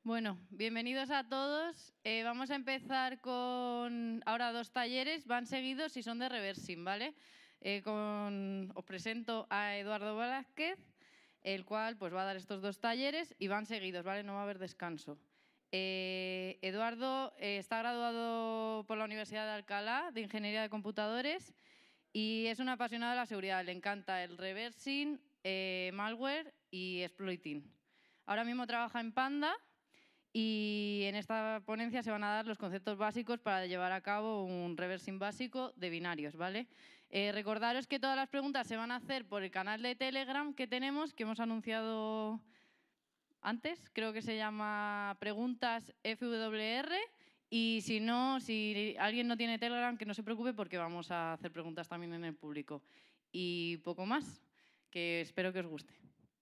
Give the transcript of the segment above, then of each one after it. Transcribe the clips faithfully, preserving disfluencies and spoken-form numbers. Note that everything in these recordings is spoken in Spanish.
Bueno, bienvenidos a todos. Eh, vamos a empezar con ahora dos talleres, van seguidos y son de reversing, ¿vale? Eh, con, os presento a Eduardo Velázquez, el cual pues, va a dar estos dos talleres y van seguidos, ¿vale? No va a haber descanso. Eh, Eduardo eh, está graduado por la Universidad de Alcalá de Ingeniería de Computadores y es un apasionado de la seguridad. Le encanta el reversing, eh, malware y exploiting. Ahora mismo trabaja en Panda. Y en esta ponencia se van a dar los conceptos básicos para llevar a cabo un reversing básico de binarios, ¿vale? Eh, recordaros que todas las preguntas se van a hacer por el canal de Telegram que tenemos, que hemos anunciado antes. Creo que se llama Preguntas F W R. Y si no, si alguien no tiene Telegram, que no se preocupe porque vamos a hacer preguntas también en el público. Y poco más, que espero que os guste.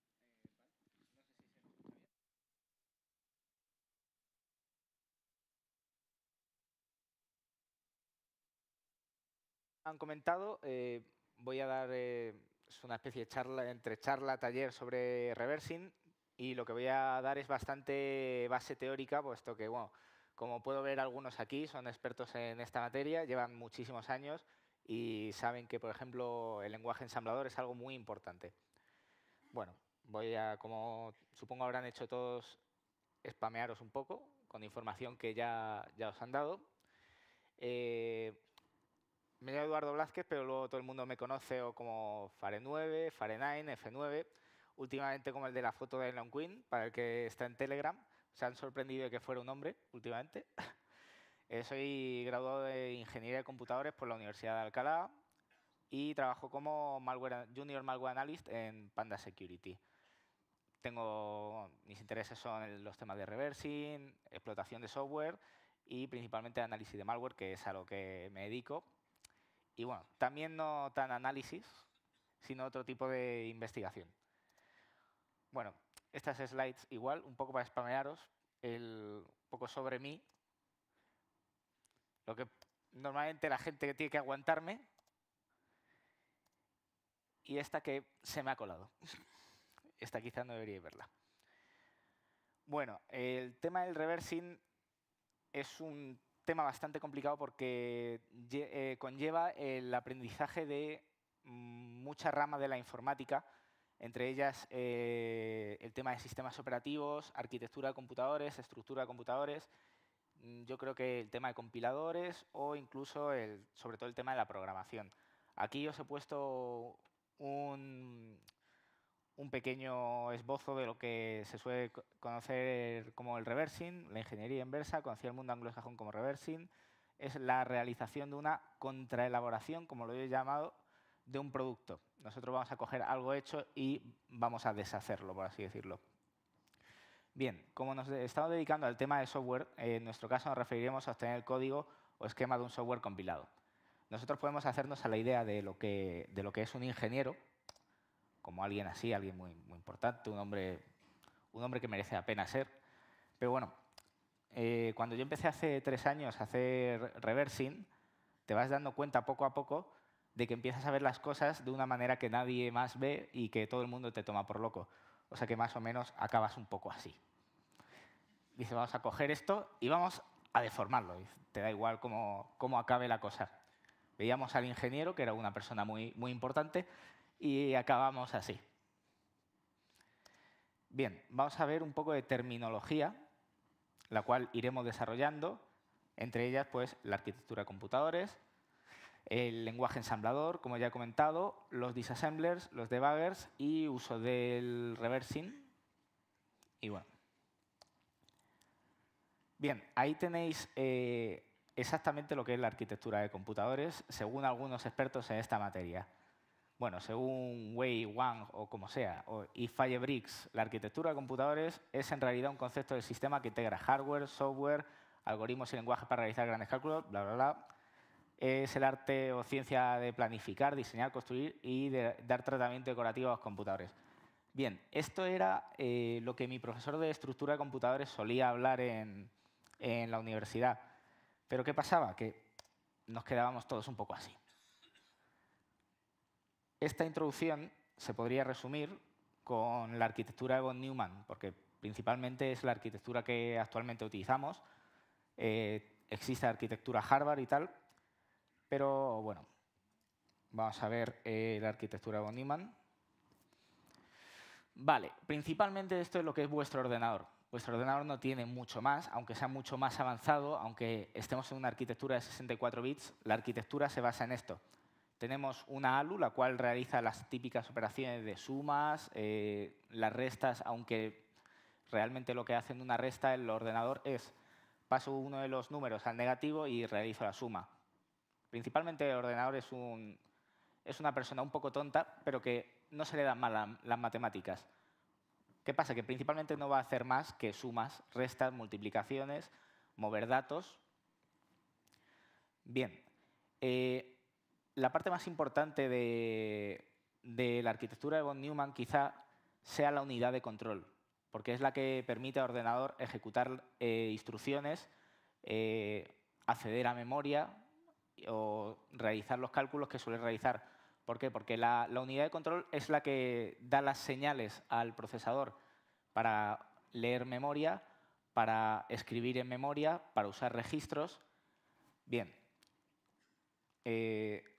Han comentado, eh, voy a dar eh, es una especie de charla, entre charla, taller sobre reversing, y lo que voy a dar es bastante base teórica, puesto que, bueno, como puedo ver, algunos aquí son expertos en esta materia, llevan muchísimos años y saben que, por ejemplo, el lenguaje ensamblador es algo muy importante. Bueno, voy a, como supongo habrán hecho todos, spamearos un poco con información que ya, ya os han dado. Eh, Me llamo Eduardo Blázquez, pero luego todo el mundo me conoce o como Fare nueve, Fare nueve, F nueve, últimamente como el de la foto de Elon Quinn, para el que está en Telegram. Se han sorprendido de que fuera un hombre últimamente. Eh, soy graduado de Ingeniería de Computadores por la Universidad de Alcalá y trabajo como malware, Junior Malware Analyst en Panda Security. Tengo, mis intereses son los temas de reversing, explotación de software y principalmente análisis de malware, que es a lo que me dedico. Y bueno, también no tan análisis, sino otro tipo de investigación. Bueno, estas slides igual, un poco para spamearos, el, un poco sobre mí. Lo que normalmente la gente tiene que aguantarme. Y esta que se me ha colado. Esta quizá no deberíais verla. Bueno, el tema del reversing es un tema bastante complicado porque eh, conlleva el aprendizaje de muchas ramas de la informática, entre ellas eh, el tema de sistemas operativos, arquitectura de computadores, estructura de computadores. Yo creo que el tema de compiladores o incluso, el, sobre todo, el tema de la programación. Aquí os he puesto un, un pequeño esbozo de lo que se suele conocer como el reversing, la ingeniería inversa, conocida el mundo anglosajón como reversing. Es la realización de una contraelaboración, como lo he llamado, de un producto. Nosotros vamos a coger algo hecho y vamos a deshacerlo, por así decirlo. Bien, como nos estamos dedicando al tema de software, en nuestro caso nos referiremos a obtener el código o esquema de un software compilado. Nosotros podemos hacernos a la idea de lo que, de lo que es un ingeniero, como alguien así, alguien muy, muy importante, un hombre, un hombre que merece la pena ser. Pero bueno, eh, cuando yo empecé hace tres años a hacer reversing, te vas dando cuenta poco a poco de que empiezas a ver las cosas de una manera que nadie más ve y que todo el mundo te toma por loco. O sea que más o menos acabas un poco así. Dice, vamos a coger esto y vamos a deformarlo. Y te da igual cómo, cómo acabe la cosa. Veíamos al ingeniero, que era una persona muy, muy importante, y acabamos así. Bien, vamos a ver un poco de terminología, la cual iremos desarrollando, entre ellas pues, la arquitectura de computadores, el lenguaje ensamblador, como ya he comentado, los disassemblers, los debuggers y uso del reversing. Y bueno. Bien, ahí tenéis eh, exactamente lo que es la arquitectura de computadores, según algunos expertos en esta materia. Bueno, según Wei, Wang o como sea, o, y Faye-Briggs, la arquitectura de computadores es en realidad un concepto del sistema que integra hardware, software, algoritmos y lenguajes para realizar grandes cálculos, bla, bla, bla. Es el arte o ciencia de planificar, diseñar, construir y de dar tratamiento decorativo a los computadores. Bien, esto era eh, lo que mi profesor de estructura de computadores solía hablar en, en la universidad. Pero ¿qué pasaba? Que nos quedábamos todos un poco así. Esta introducción se podría resumir con la arquitectura de von Neumann, porque principalmente es la arquitectura que actualmente utilizamos. Eh, existe arquitectura Harvard y tal, pero bueno, vamos a ver eh, la arquitectura von Neumann. Vale, principalmente esto es lo que es vuestro ordenador. Vuestro ordenador no tiene mucho más, aunque sea mucho más avanzado, aunque estemos en una arquitectura de sesenta y cuatro bits, la arquitectura se basa en esto. Tenemos una A L U, la cual realiza las típicas operaciones de sumas, eh, las restas, aunque realmente lo que hace en una resta el ordenador es paso uno de los números al negativo y realizo la suma. Principalmente el ordenador es, un, es una persona un poco tonta, pero que no se le dan mal la, las matemáticas. ¿Qué pasa? Que principalmente no va a hacer más que sumas, restas, multiplicaciones, mover datos. Bien. Eh, la parte más importante de, de la arquitectura de von Neumann quizá sea la unidad de control, porque es la que permite al ordenador ejecutar eh, instrucciones, eh, acceder a memoria o realizar los cálculos que suele realizar. ¿Por qué? Porque la, la unidad de control es la que da las señales al procesador para leer memoria, para escribir en memoria, para usar registros. Bien. Eh,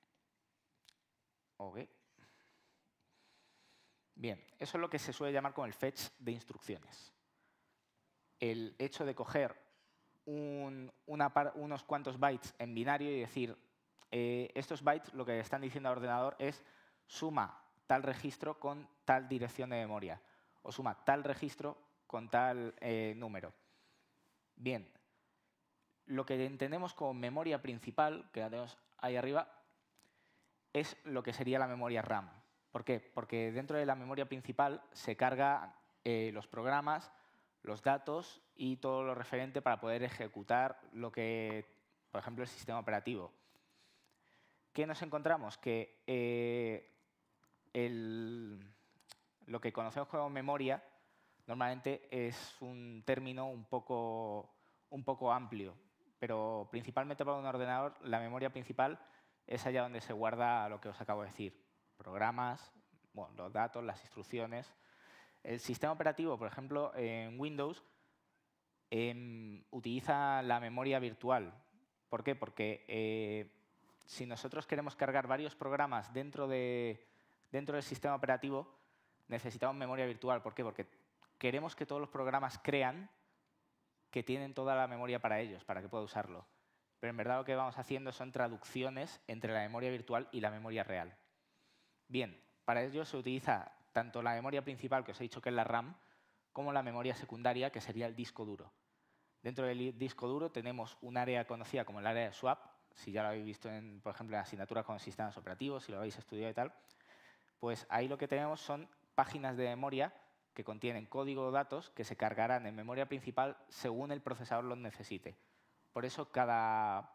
okay. Bien, eso es lo que se suele llamar como el fetch de instrucciones. El hecho de coger un, una par, unos cuantos bytes en binario y decir, eh, estos bytes lo que están diciendo al ordenador es suma tal registro con tal dirección de memoria o suma tal registro con tal eh, número. Bien, lo que entendemos como memoria principal, que la tenemos ahí arriba, es lo que sería la memoria RAM. ¿Por qué? Porque dentro de la memoria principal se cargan eh, los programas, los datos y todo lo referente para poder ejecutar lo que, por ejemplo, el sistema operativo. ¿Qué nos encontramos? Que eh, el, lo que conocemos como memoria normalmente es un término un poco, un poco amplio, pero principalmente para un ordenador la memoria principal es allá donde se guarda lo que os acabo de decir. Programas, bueno, los datos, las instrucciones. El sistema operativo, por ejemplo, en Windows, eh, utiliza la memoria virtual. ¿Por qué? Porque eh, si nosotros queremos cargar varios programas dentro, de, dentro del sistema operativo, necesitamos memoria virtual. ¿Por qué? Porque queremos que todos los programas crean que tienen toda la memoria para ellos, para que pueda usarlo. Pero en verdad lo que vamos haciendo son traducciones entre la memoria virtual y la memoria real. Bien, para ello se utiliza tanto la memoria principal, que os he dicho que es la RAM, como la memoria secundaria, que sería el disco duro. Dentro del disco duro tenemos un área conocida como el área de swap, si ya lo habéis visto, en, por ejemplo, en asignaturas con sistemas operativos, si lo habéis estudiado y tal, pues ahí lo que tenemos son páginas de memoria que contienen código o datos que se cargarán en memoria principal según el procesador los necesite. Por eso cada,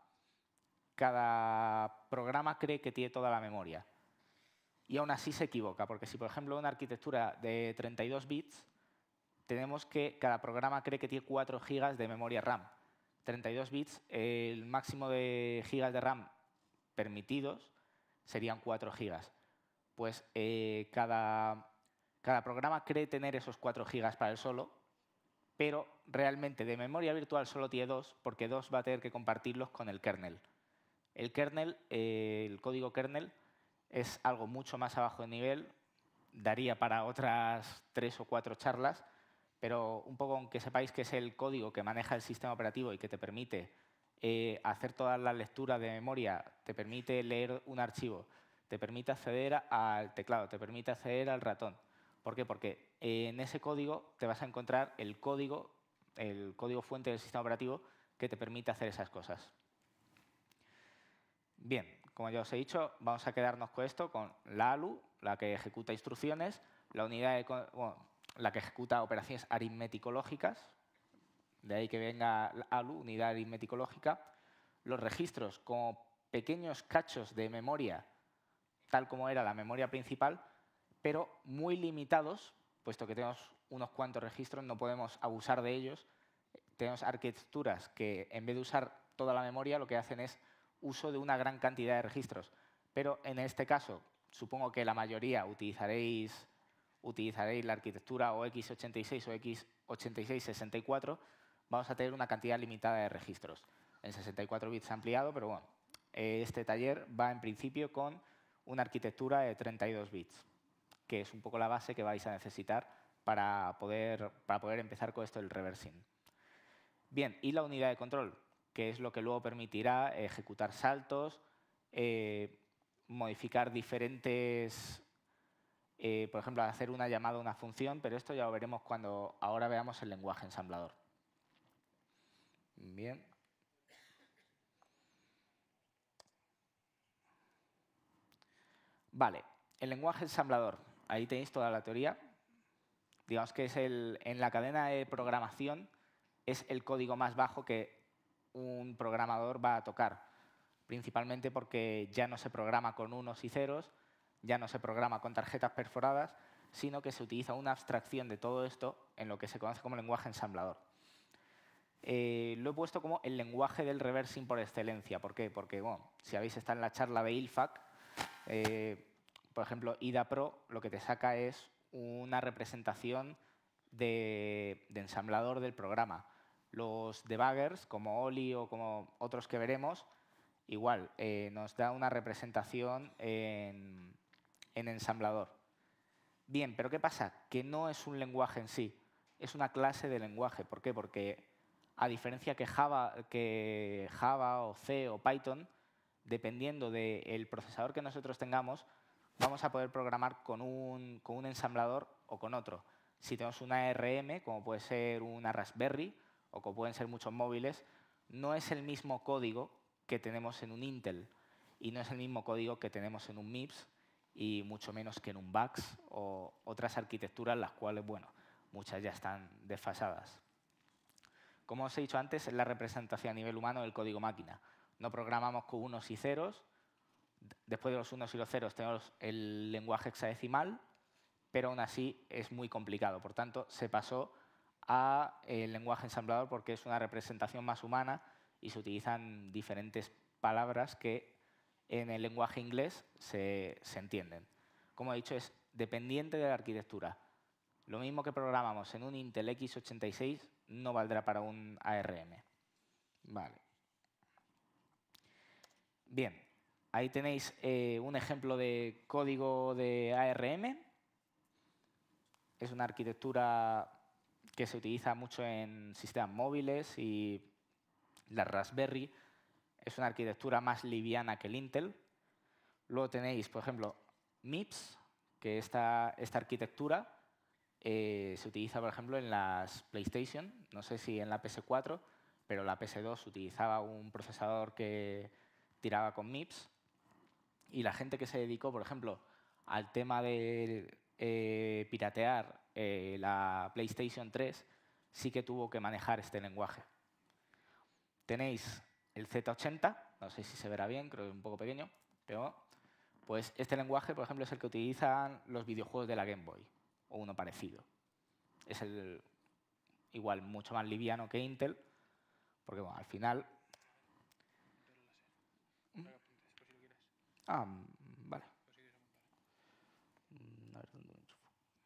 cada programa cree que tiene toda la memoria. Y aún así se equivoca, porque si, por ejemplo, una arquitectura de treinta y dos bits, tenemos que cada programa cree que tiene cuatro gigas de memoria RAM. treinta y dos bits, el máximo de gigas de RAM permitidos serían cuatro gigas. Pues eh, cada, cada programa cree tener esos cuatro gigas para él solo, pero realmente de memoria virtual solo tiene dos, porque dos va a tener que compartirlos con el kernel. El kernel, eh, el código kernel, es algo mucho más abajo de nivel, daría para otras tres o cuatro charlas, pero un poco aunque sepáis que es el código que maneja el sistema operativo y que te permite eh, hacer toda la lectura de memoria, te permite leer un archivo, te permite acceder al teclado, te permite acceder al ratón. ¿Por qué? Porque en ese código te vas a encontrar el código, el código fuente del sistema operativo que te permite hacer esas cosas. Bien, como ya os he dicho, vamos a quedarnos con esto, con la A L U, la que ejecuta instrucciones, la unidad de, bueno, la que ejecuta operaciones aritmético-lógicas, de ahí que venga la A L U, unidad aritmético-lógica, los registros como pequeños cachos de memoria, tal como era la memoria principal, pero muy limitados, puesto que tenemos unos cuantos registros, no podemos abusar de ellos. Tenemos arquitecturas que, en vez de usar toda la memoria, lo que hacen es uso de una gran cantidad de registros. Pero en este caso, supongo que la mayoría utilizaréis, utilizaréis la arquitectura o equis ochenta y seis o equis ochenta y seis sesenta y cuatro, vamos a tener una cantidad limitada de registros. En sesenta y cuatro bits ampliado, pero bueno, este taller va en principio con una arquitectura de treinta y dos bits, que es un poco la base que vais a necesitar para poder, para poder empezar con esto del reversing. Bien, y la unidad de control, que es lo que luego permitirá ejecutar saltos, eh, modificar diferentes, eh, por ejemplo, hacer una llamada a una función, pero esto ya lo veremos cuando ahora veamos el lenguaje ensamblador. Bien. Vale, el lenguaje ensamblador. Ahí tenéis toda la teoría. Digamos que es el, en la cadena de programación es el código más bajo que un programador va a tocar, principalmente porque ya no se programa con unos y ceros, ya no se programa con tarjetas perforadas, sino que se utiliza una abstracción de todo esto en lo que se conoce como lenguaje ensamblador. Eh, lo he puesto como el lenguaje del reversing por excelencia. ¿Por qué? Porque, bueno, si habéis estado en la charla de I L F A C, eh, por ejemplo, I D A Pro lo que te saca es una representación de, de ensamblador del programa. Los debuggers, como Oli o como otros que veremos, igual, eh, nos da una representación en, en ensamblador. Bien, pero ¿qué pasa? Que no es un lenguaje en sí, es una clase de lenguaje. ¿Por qué? Porque a diferencia que Java, que Java o C o Python, dependiendo del procesador que nosotros tengamos, vamos a poder programar con un, con un ensamblador o con otro. Si tenemos una A R M, como puede ser una Raspberry, o como pueden ser muchos móviles, no es el mismo código que tenemos en un Intel y no es el mismo código que tenemos en un MIPS y mucho menos que en un VAX o otras arquitecturas, las cuales, bueno, muchas ya están desfasadas. Como os he dicho antes, es la representación a nivel humano del código máquina. No programamos con unos y ceros. Después de los unos y los ceros tenemos el lenguaje hexadecimal, pero aún así es muy complicado. Por tanto, se pasó al lenguaje ensamblador porque es una representación más humana y se utilizan diferentes palabras que en el lenguaje inglés se, se entienden. Como he dicho, es dependiente de la arquitectura. Lo mismo que programamos en un Intel equis ochenta y seis no valdrá para un A R M. Vale. Bien, ahí tenéis eh, un ejemplo de código de A R M. Es una arquitectura que se utiliza mucho en sistemas móviles y la Raspberry es una arquitectura más liviana que el Intel. Luego tenéis, por ejemplo, MIPS, que esta, esta arquitectura eh, se utiliza, por ejemplo, en las PlayStation. No sé si en la P S cuatro, pero la P S dos utilizaba un procesador que tiraba con MIPS. Y la gente que se dedicó, por ejemplo, al tema de eh, piratear eh, la PlayStation tres, sí que tuvo que manejar este lenguaje. Tenéis el Z ochenta, no sé si se verá bien, creo que es un poco pequeño, pero pues este lenguaje, por ejemplo, es el que utilizan los videojuegos de la Game Boy, o uno parecido. Es el igual mucho más liviano que Intel, porque bueno, al final... Ah, vale. A ver dónde lo enchufo.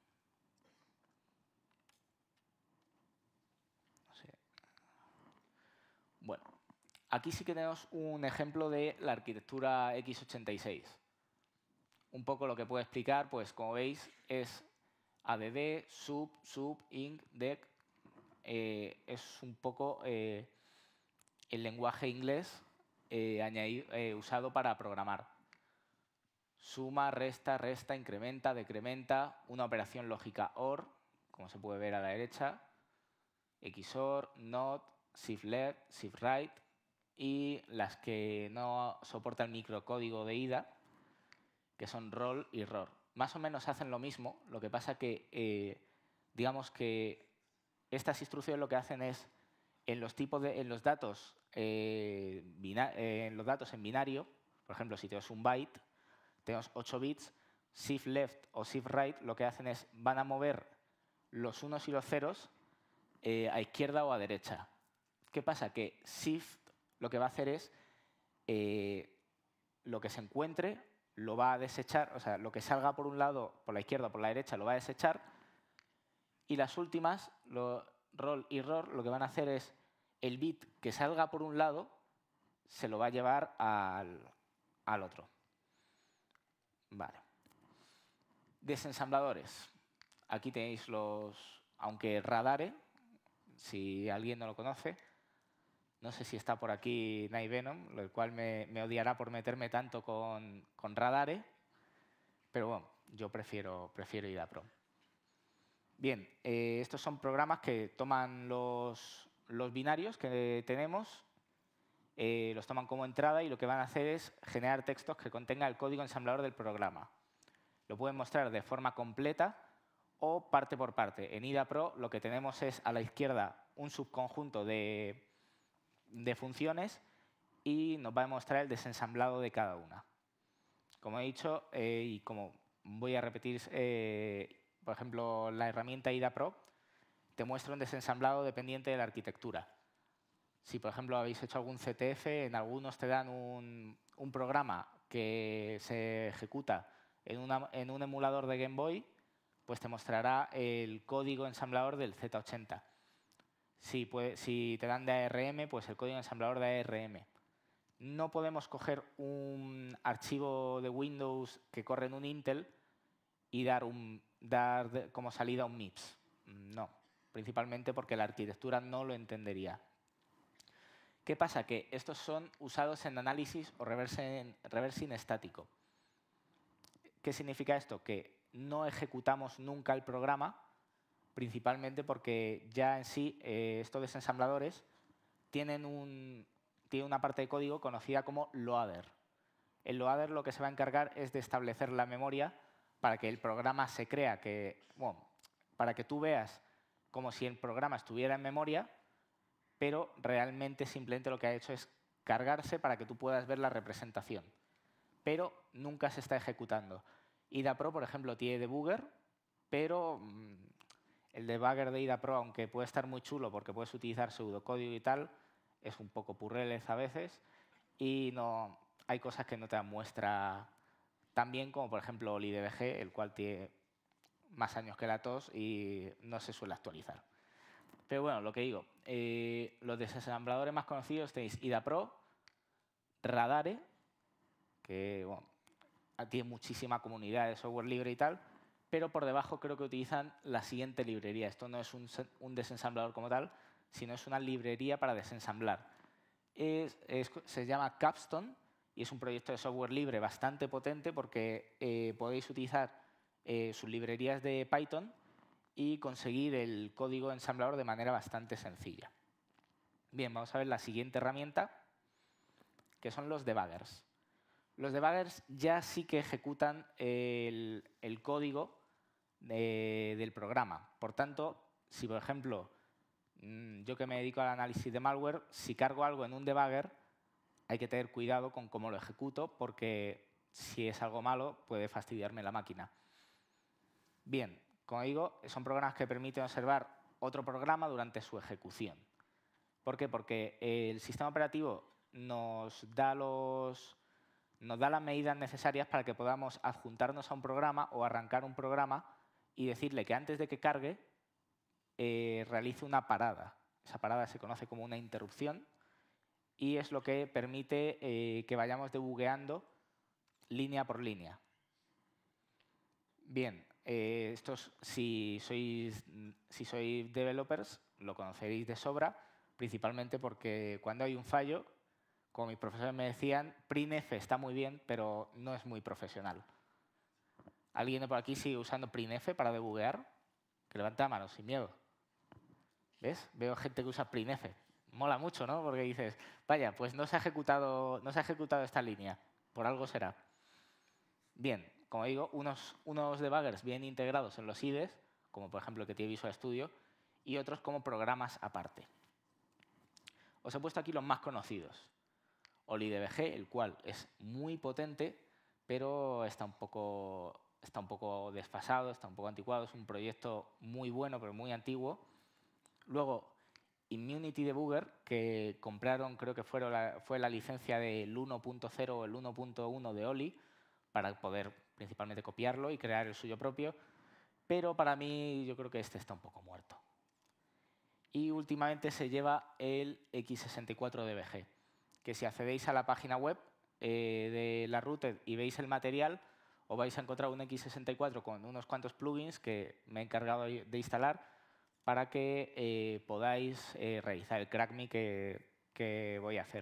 No sé. Bueno, aquí sí que tenemos un ejemplo de la arquitectura equis ochenta y seis. Un poco lo que puedo explicar, pues como veis, es A D D, sub, sub, inc, dec. Eh, es un poco eh, el lenguaje inglés eh, añadido, eh, usado para programar. Suma, resta, resta, incrementa, decrementa, una operación lógica OR, como se puede ver a la derecha, X O R, NOT, shift left, shift right, y las que no soportan microcódigo de I D A, que son roll y ror. Más o menos hacen lo mismo, lo que pasa que, eh, digamos que estas instrucciones lo que hacen es, en los, tipos de, en los datos, eh, eh, en los datos en binario, por ejemplo, si tenemos un byte, tenemos ocho bits, shift left o shift right lo que hacen es, van a mover los unos y los ceros eh, a izquierda o a derecha. ¿Qué pasa? Que shift lo que va a hacer es, eh, lo que se encuentre, lo va a desechar, o sea, lo que salga por un lado, por la izquierda o por la derecha, lo va a desechar. Y las últimas, lo, roll y roll, lo que van a hacer es el bit que salga por un lado se lo va a llevar al, al otro. Vale. Desensambladores. Aquí tenéis los, aunque Radare, si alguien no lo conoce, no sé si está por aquí Night Venom, lo cual me, me odiará por meterme tanto con, con Radare, pero bueno, yo prefiero, prefiero I D A Pro. Bien, eh, estos son programas que toman los, los binarios que tenemos, eh, los toman como entrada y lo que van a hacer es generar textos que contengan el código ensamblador del programa. Lo pueden mostrar de forma completa o parte por parte. En I D A Pro lo que tenemos es a la izquierda un subconjunto de, de funciones y nos va a mostrar el desensamblado de cada una. Como he dicho, eh, y como voy a repetir, eh, por ejemplo, la herramienta I D A Pro te muestra un desensamblado dependiente de la arquitectura. Si, por ejemplo, habéis hecho algún C T F, en algunos te dan un, un programa que se ejecuta en, una, en un emulador de Game Boy, pues te mostrará el código ensamblador del Z ochenta. Si, puede, si te dan de A R M, pues el código ensamblador de A R M. No podemos coger un archivo de Windows que corre en un Intel y dar, un, dar de, como salida un MIPS. No, principalmente porque la arquitectura no lo entendería. ¿Qué pasa? Que estos son usados en análisis o reversing, reversing estático. ¿Qué significa esto? Que no ejecutamos nunca el programa, principalmente porque ya en sí eh, estos desensambladores tienen, un, tienen una parte de código conocida como loader. El loader lo que se va a encargar es de establecer la memoria para que el programa se crea, que, bueno, para que tú veas como si el programa estuviera en memoria, pero realmente simplemente lo que ha hecho es cargarse para que tú puedas ver la representación. Pero nunca se está ejecutando. I D A Pro, por ejemplo, tiene debugger, pero mmm, el debugger de I D A Pro, aunque puede estar muy chulo porque puedes utilizar pseudocódigo y tal, es un poco purrelez a veces y no, hay cosas que no te dan muestra tan bien como, por ejemplo, OliDBG, el cual tiene más años que la tos y no se suele actualizar. Pero bueno, lo que digo, eh, los desensambladores más conocidos tenéis I D A Pro, Radare, que bueno, tiene muchísima comunidad de software libre y tal, pero por debajo creo que utilizan la siguiente librería. Esto no es un, un desensamblador como tal, sino es una librería para desensamblar. Es, es, se llama Capstone y es un proyecto de software libre bastante potente porque eh, podéis utilizar eh, sus librerías de Python y conseguir el código ensamblador de manera bastante sencilla. Bien, vamos a ver la siguiente herramienta, que son los debuggers. Los debuggers ya sí que ejecutan el, el código de, del programa. Por tanto, si por ejemplo, yo que me dedico al análisis de malware, si cargo algo en un debugger, hay que tener cuidado con cómo lo ejecuto, porque si es algo malo, puede fastidiarme la máquina. Bien, como digo, son programas que permiten observar otro programa durante su ejecución. ¿Por qué? Porque el sistema operativo nos da, los, nos da las medidas necesarias para que podamos adjuntarnos a un programa o arrancar un programa y decirle que antes de que cargue eh, realice una parada. Esa parada se conoce como una interrupción y es lo que permite eh, que vayamos debugueando línea por línea. Bien, eh, estos, si sois, si sois developers, lo conoceréis de sobra, principalmente porque cuando hay un fallo, como mis profesores me decían, printf está muy bien, pero no es muy profesional. ¿Alguien de por aquí sigue usando printf para debuguear? Que levante la mano, sin miedo. ¿Ves? Veo gente que usa printf. Mola mucho, ¿no? Porque dices, vaya, pues no se ha ejecutado, no se ha ejecutado esta línea. Por algo será. Bien, como digo, unos, unos debuggers bien integrados en los I D Es, como por ejemplo el que tiene Visual Studio, y otros como programas aparte. Os he puesto aquí los más conocidos. OliDBG, el cual es muy potente, pero está un poco, está un poco desfasado, está un poco anticuado. Es un proyecto muy bueno, pero muy antiguo. Luego, Immunity Debugger, que compraron, creo que fueron la, fue la licencia del uno punto cero o el uno punto uno de Oli, para poder principalmente copiarlo y crear el suyo propio. Pero para mí yo creo que este está un poco muerto. Y últimamente se lleva el equis sesenta y cuatro D B G, que si accedéis a la página web eh, de la Rooted y veis el material, os vais a encontrar un equis sesenta y cuatro con unos cuantos plugins que me he encargado de instalar para que eh, podáis eh, realizar el crack me que, que voy a hacer.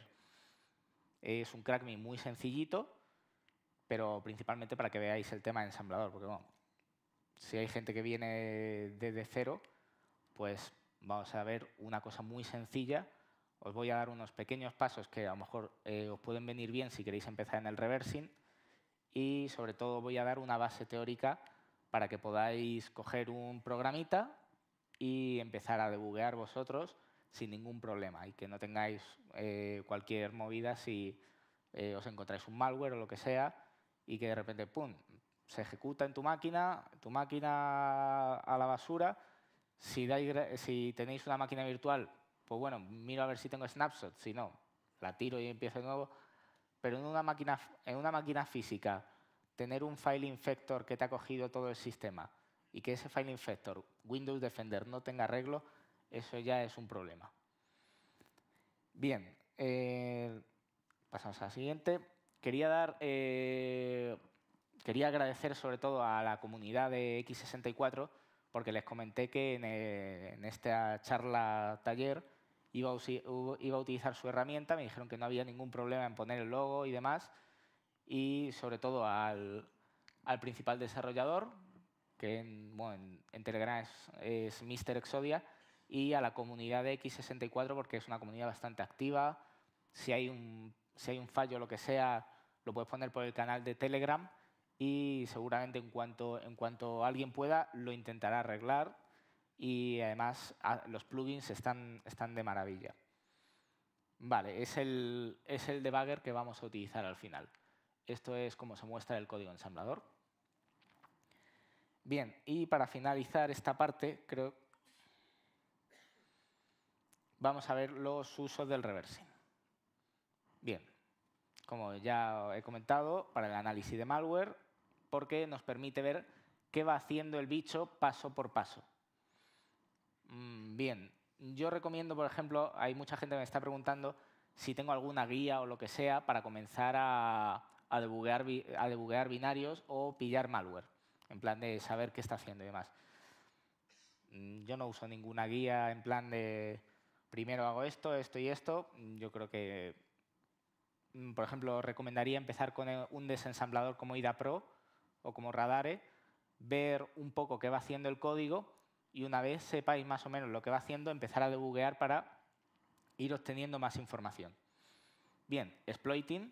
Es un crack me muy sencillito, pero principalmente para que veáis el tema de ensamblador, porque bueno, si hay gente que viene desde cero, pues vamos a ver una cosa muy sencilla. Os voy a dar unos pequeños pasos que a lo mejor eh, os pueden venir bien si queréis empezar en el reversing, y sobre todo voy a dar una base teórica para que podáis coger un programita y empezar a debuguear vosotros sin ningún problema y que no tengáis eh, cualquier movida si eh, os encontráis un malware o lo que sea y que de repente, ¡pum!, se ejecuta en tu máquina, tu máquina a la basura. Si, dais, si tenéis una máquina virtual, pues bueno, miro a ver si tengo snapshot, si no, la tiro y empiezo de nuevo. Pero en una máquina, en una máquina física, tener un file infector que te ha cogido todo el sistema y que ese file infector, Windows Defender, no tenga arreglo, eso ya es un problema. Bien, eh, pasamos a la siguiente. Quería dar... Eh, Quería agradecer sobre todo a la comunidad de equis sesenta y cuatro porque les comenté que en, eh, en esta charla taller iba a, iba a utilizar su herramienta, me dijeron que no había ningún problema en poner el logo y demás, y sobre todo al, al principal desarrollador, que en, bueno, en, en Telegram es, es mister Exodia, y a la comunidad de equis sesenta y cuatro porque es una comunidad bastante activa. Si hay un, si hay un fallo o lo que sea, lo puedes poner por el canal de Telegram, y seguramente en cuanto, en cuanto alguien pueda lo intentará arreglar, y además los plugins están, están de maravilla. Vale, es el, es el debugger que vamos a utilizar al final. Esto es como se muestra el código ensamblador. Bien, y para finalizar esta parte, creo vamos a ver los usos del reversing. Bien, como ya he comentado, para el análisis de malware, porque nos permite ver qué va haciendo el bicho paso por paso. Bien, yo recomiendo, por ejemplo, hay mucha gente que me está preguntando si tengo alguna guía o lo que sea para comenzar a, a, debuguear, a debuguear binarios o pillar malware, en plan de saber qué está haciendo y demás. Yo no uso ninguna guía en plan de primero hago esto, esto y esto. Yo creo que, por ejemplo, recomendaría empezar con un desensamblador como I D A Pro o como Radare, ver un poco qué va haciendo el código y una vez sepáis más o menos lo que va haciendo, empezar a debuguear para ir obteniendo más información. Bien, exploiting.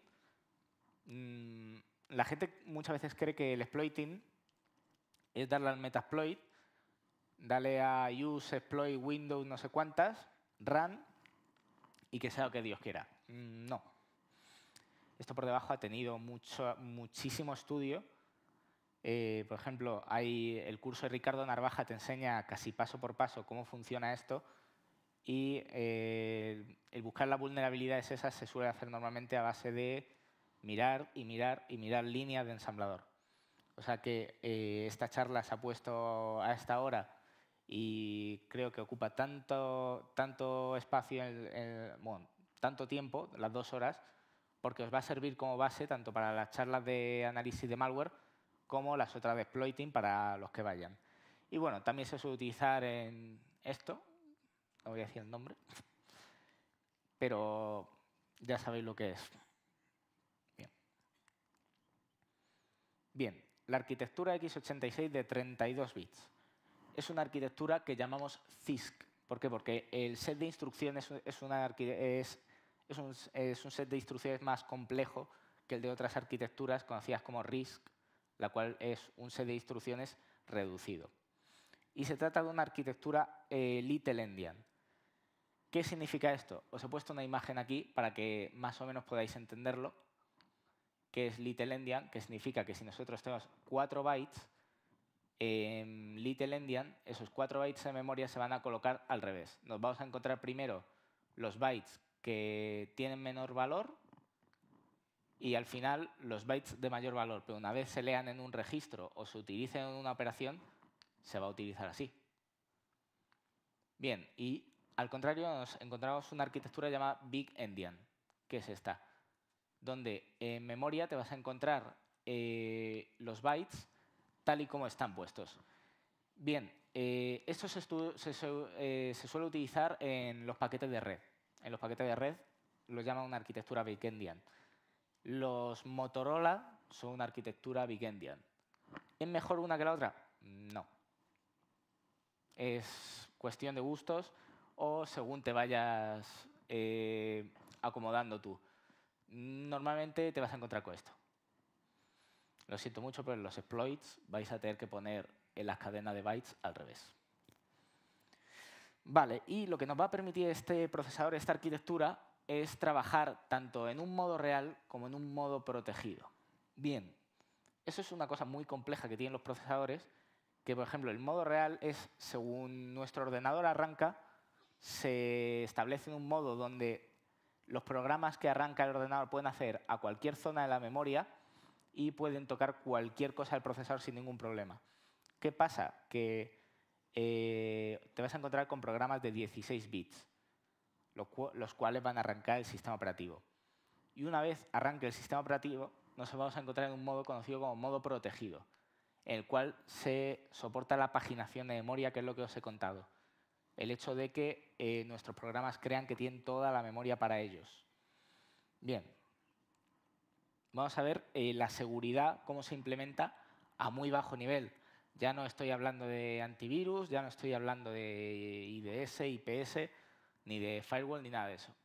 La gente muchas veces cree que el exploiting es darle al metasploit, darle a use, exploit, windows, no sé cuántas, run, y que sea lo que Dios quiera. No. Esto por debajo ha tenido mucho, muchísimo estudio. Eh, por ejemplo, hay el curso de Ricardo Narvaja te enseña casi paso por paso cómo funciona esto, y eh, el buscar las vulnerabilidades esas se suele hacer normalmente a base de mirar y mirar y mirar líneas de ensamblador. O sea que eh, esta charla se ha puesto a esta hora y creo que ocupa tanto, tanto espacio, en, en, bueno, tanto tiempo, las dos horas, porque os va a servir como base tanto para las charlas de análisis de malware como las otras de exploiting para los que vayan. Y bueno, también se suele utilizar en esto, no voy a decir el nombre, pero ya sabéis lo que es. Bien. Bien, la arquitectura equis ochenta y seis de treinta y dos bits. Es una arquitectura que llamamos C I S C. ¿Por qué? Porque el set de instrucciones es, una es, es, un, es un set de instrucciones más complejo que el de otras arquitecturas conocidas como RISC, la cual es un set de instrucciones reducido. Y se trata de una arquitectura eh, Little Endian. ¿Qué significa esto? Os he puesto una imagen aquí para que más o menos podáis entenderlo. ¿Qué es Little Endian? Que significa que si nosotros tenemos cuatro bytes, en Little Endian esos cuatro bytes de memoria se van a colocar al revés. Nos vamos a encontrar primero los bytes que tienen menor valor y al final los bytes de mayor valor, pero una vez se lean en un registro o se utilicen en una operación, se va a utilizar así. Bien, y al contrario nos encontramos una arquitectura llamada Big Endian, que es esta, donde en memoria te vas a encontrar eh, los bytes tal y como están puestos. Bien, eh, esto se, se, eh, se suele utilizar en los paquetes de red. En los paquetes de red lo llaman una arquitectura Big Endian. Los Motorola son una arquitectura Big Endian. ¿Es mejor una que la otra? No. Es cuestión de gustos o según te vayas eh, acomodando tú. Normalmente te vas a encontrar con esto. Lo siento mucho, pero en los exploits vais a tener que poner en las cadenas de bytes al revés. Vale, y lo que nos va a permitir este procesador, esta arquitectura, es trabajar tanto en un modo real como en un modo protegido. Bien, eso es una cosa muy compleja que tienen los procesadores, que, por ejemplo, el modo real es, según nuestro ordenador arranca, se establece en un modo donde los programas que arranca el ordenador pueden hacer a cualquier zona de la memoria y pueden tocar cualquier cosa del procesador sin ningún problema. ¿Qué pasa? Que eh, te vas a encontrar con programas de dieciséis bits, los, cu los cuales van a arrancar el sistema operativo. Y una vez arranque el sistema operativo, nos vamos a encontrar en un modo conocido como modo protegido, en el cual se soporta la paginación de memoria, que es lo que os he contado. El hecho de que eh, nuestros programas crean que tienen toda la memoria para ellos. Bien. Vamos a ver eh, la seguridad, cómo se implementa a muy bajo nivel. Ya no estoy hablando de antivirus, ya no estoy hablando de I D S, I P S, ni de firewall, ni nada de eso.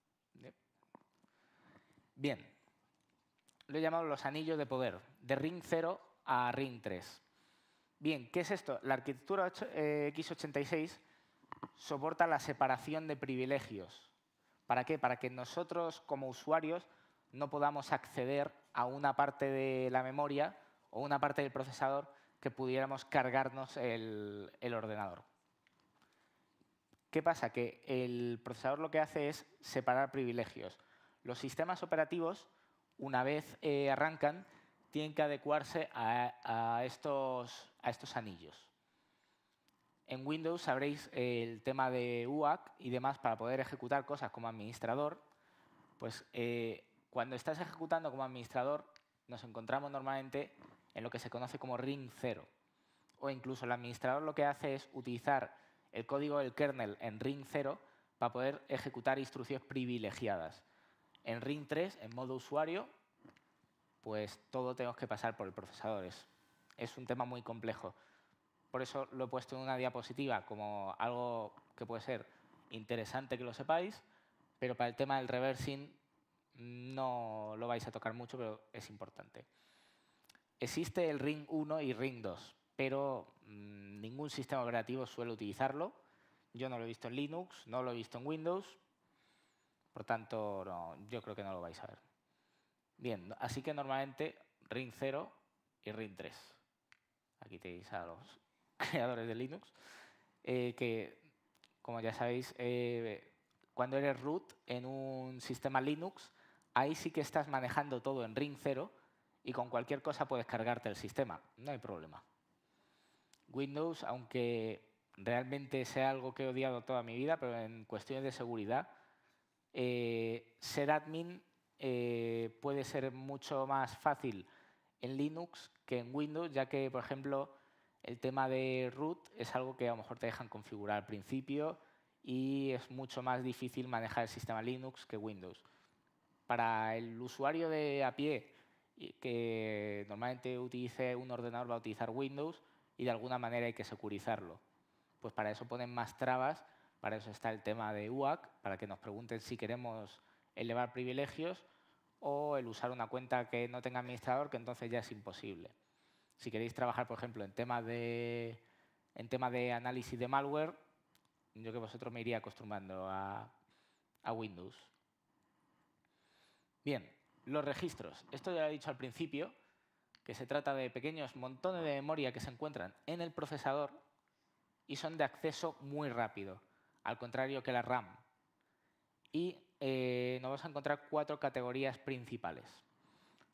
Bien. Lo he llamado los anillos de poder, de ring cero a ring tres. Bien, ¿qué es esto? La arquitectura equis ochenta y seis soporta la separación de privilegios. ¿Para qué? Para que nosotros, como usuarios, no podamos acceder a una parte de la memoria o una parte del procesador que pudiéramos cargarnos el, el ordenador. ¿Qué pasa? Que el procesador lo que hace es separar privilegios. Los sistemas operativos, una vez eh, arrancan, tienen que adecuarse a, a, estos, a estos anillos. En Windows sabréis el tema de U A C y demás para poder ejecutar cosas como administrador. Pues eh, cuando estás ejecutando como administrador, nos encontramos normalmente en lo que se conoce como ring cero. O incluso el administrador lo que hace es utilizar el código del kernel en ring cero para poder ejecutar instrucciones privilegiadas. En ring tres, en modo usuario, pues todo tenemos que pasar por el procesador. Es, es un tema muy complejo. Por eso lo he puesto en una diapositiva como algo que puede ser interesante que lo sepáis, pero para el tema del reversing no lo vais a tocar mucho, pero es importante. Existe el ring uno y ring dos, pero mmm, ningún sistema operativo suele utilizarlo. Yo no lo he visto en Linux, no lo he visto en Windows, por tanto, no, yo creo que no lo vais a ver. Bien, así que normalmente ring cero y ring tres. Aquí tenéis a los creadores de Linux, eh, que, como ya sabéis, eh, cuando eres root en un sistema Linux, ahí sí que estás manejando todo en ring cero y con cualquier cosa puedes cargarte el sistema. No hay problema. Windows, aunque realmente sea algo que he odiado toda mi vida, pero en cuestiones de seguridad, eh, ser admin eh, puede ser mucho más fácil en Linux que en Windows, ya que, por ejemplo, el tema de root es algo que a lo mejor te dejan configurar al principio y es mucho más difícil manejar el sistema Linux que Windows. Para el usuario de a pie que normalmente utilice un ordenador va a utilizar Windows y de alguna manera hay que securizarlo. Pues para eso ponen más trabas, para eso está el tema de U A C, para que nos pregunten si queremos elevar privilegios o el usar una cuenta que no tenga administrador, que entonces ya es imposible. Si queréis trabajar, por ejemplo, en tema de, en tema de análisis de malware, yo que vosotros me iría acostumbrando a, a Windows. Bien, los registros. Esto ya lo he dicho al principio, que se trata de pequeños montones de memoria que se encuentran en el procesador y son de acceso muy rápido, al contrario que la RAM. Y eh, nos vamos a encontrar cuatro categorías principales.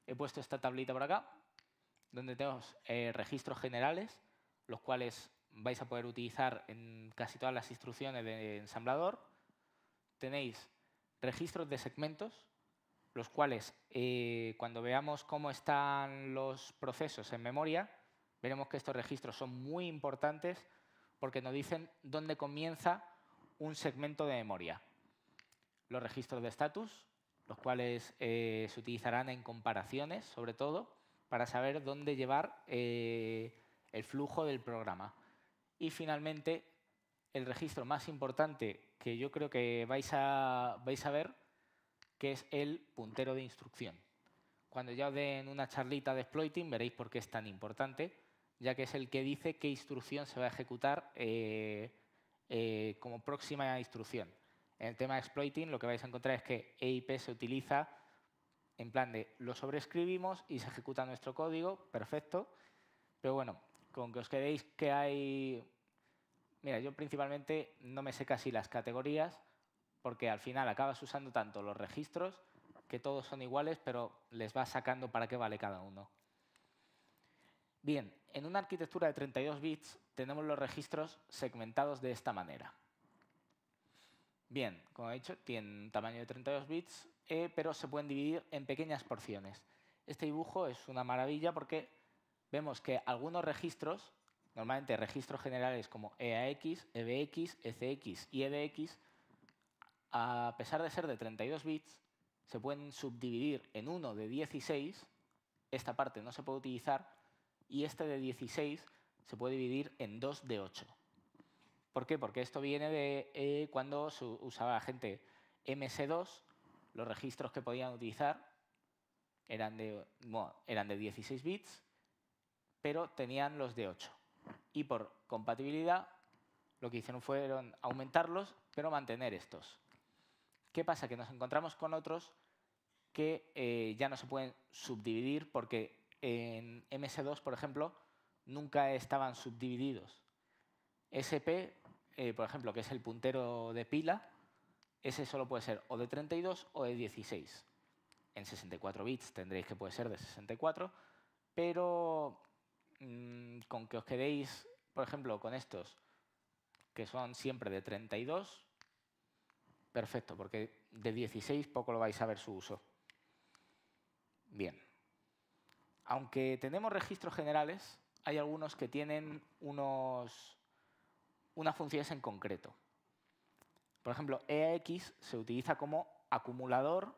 he puesto esta tablita por acá, donde tenemos eh, registros generales, los cuales vais a poder utilizar en casi todas las instrucciones de ensamblador. Tenéis registros de segmentos, los cuales eh, cuando veamos cómo están los procesos en memoria, veremos que estos registros son muy importantes porque nos dicen dónde comienza un segmento de memoria. Los registros de estatus, los cuales eh, se utilizarán en comparaciones, sobre todo, para saber dónde llevar eh, el flujo del programa. Y finalmente, el registro más importante que yo creo que vais a, vais a ver, que es el puntero de instrucción. Cuando ya os den una charlita de exploiting, veréis por qué es tan importante, ya que es el que dice qué instrucción se va a ejecutar eh, eh, como próxima instrucción. En el tema de exploiting, lo que vais a encontrar es que E I P se utiliza en plan de lo sobreescribimos y se ejecuta nuestro código, perfecto. Pero bueno, con que os quedéis que hay... Mira, yo principalmente no me sé casi las categorías, porque al final acabas usando tanto los registros que todos son iguales, pero les vas sacando para qué vale cada uno. Bien, en una arquitectura de treinta y dos bits tenemos los registros segmentados de esta manera. Bien, como he dicho, tienen un tamaño de treinta y dos bits, eh, pero se pueden dividir en pequeñas porciones. Este dibujo es una maravilla porque vemos que algunos registros, normalmente registros generales como E A X, E B X, E C X y E D X, a pesar de ser de treinta y dos bits, se pueden subdividir en uno de dieciséis, esta parte no se puede utilizar, y este de dieciséis se puede dividir en dos de ocho. ¿Por qué? Porque esto viene de eh, cuando se usaba la gente M S dos, los registros que podían utilizar eran de, bueno, eran de dieciséis bits, pero tenían los de ocho. Y por compatibilidad, lo que hicieron fueron aumentarlos, pero mantener estos. ¿Qué pasa? Que nos encontramos con otros que eh, ya no se pueden subdividir porque en M S dos, por ejemplo, nunca estaban subdivididos. S P, eh, por ejemplo, que es el puntero de pila, ese solo puede ser o de treinta y dos o de dieciséis. En sesenta y cuatro bits tendréis que puede ser de sesenta y cuatro, pero mmm, con que os quedéis, por ejemplo, con estos, que son siempre de treinta y dos, perfecto, porque de dieciséis poco lo vais a ver su uso. Bien. Aunque tenemos registros generales, hay algunos que tienen unos, unas funciones en concreto. Por ejemplo, E A X se utiliza como acumulador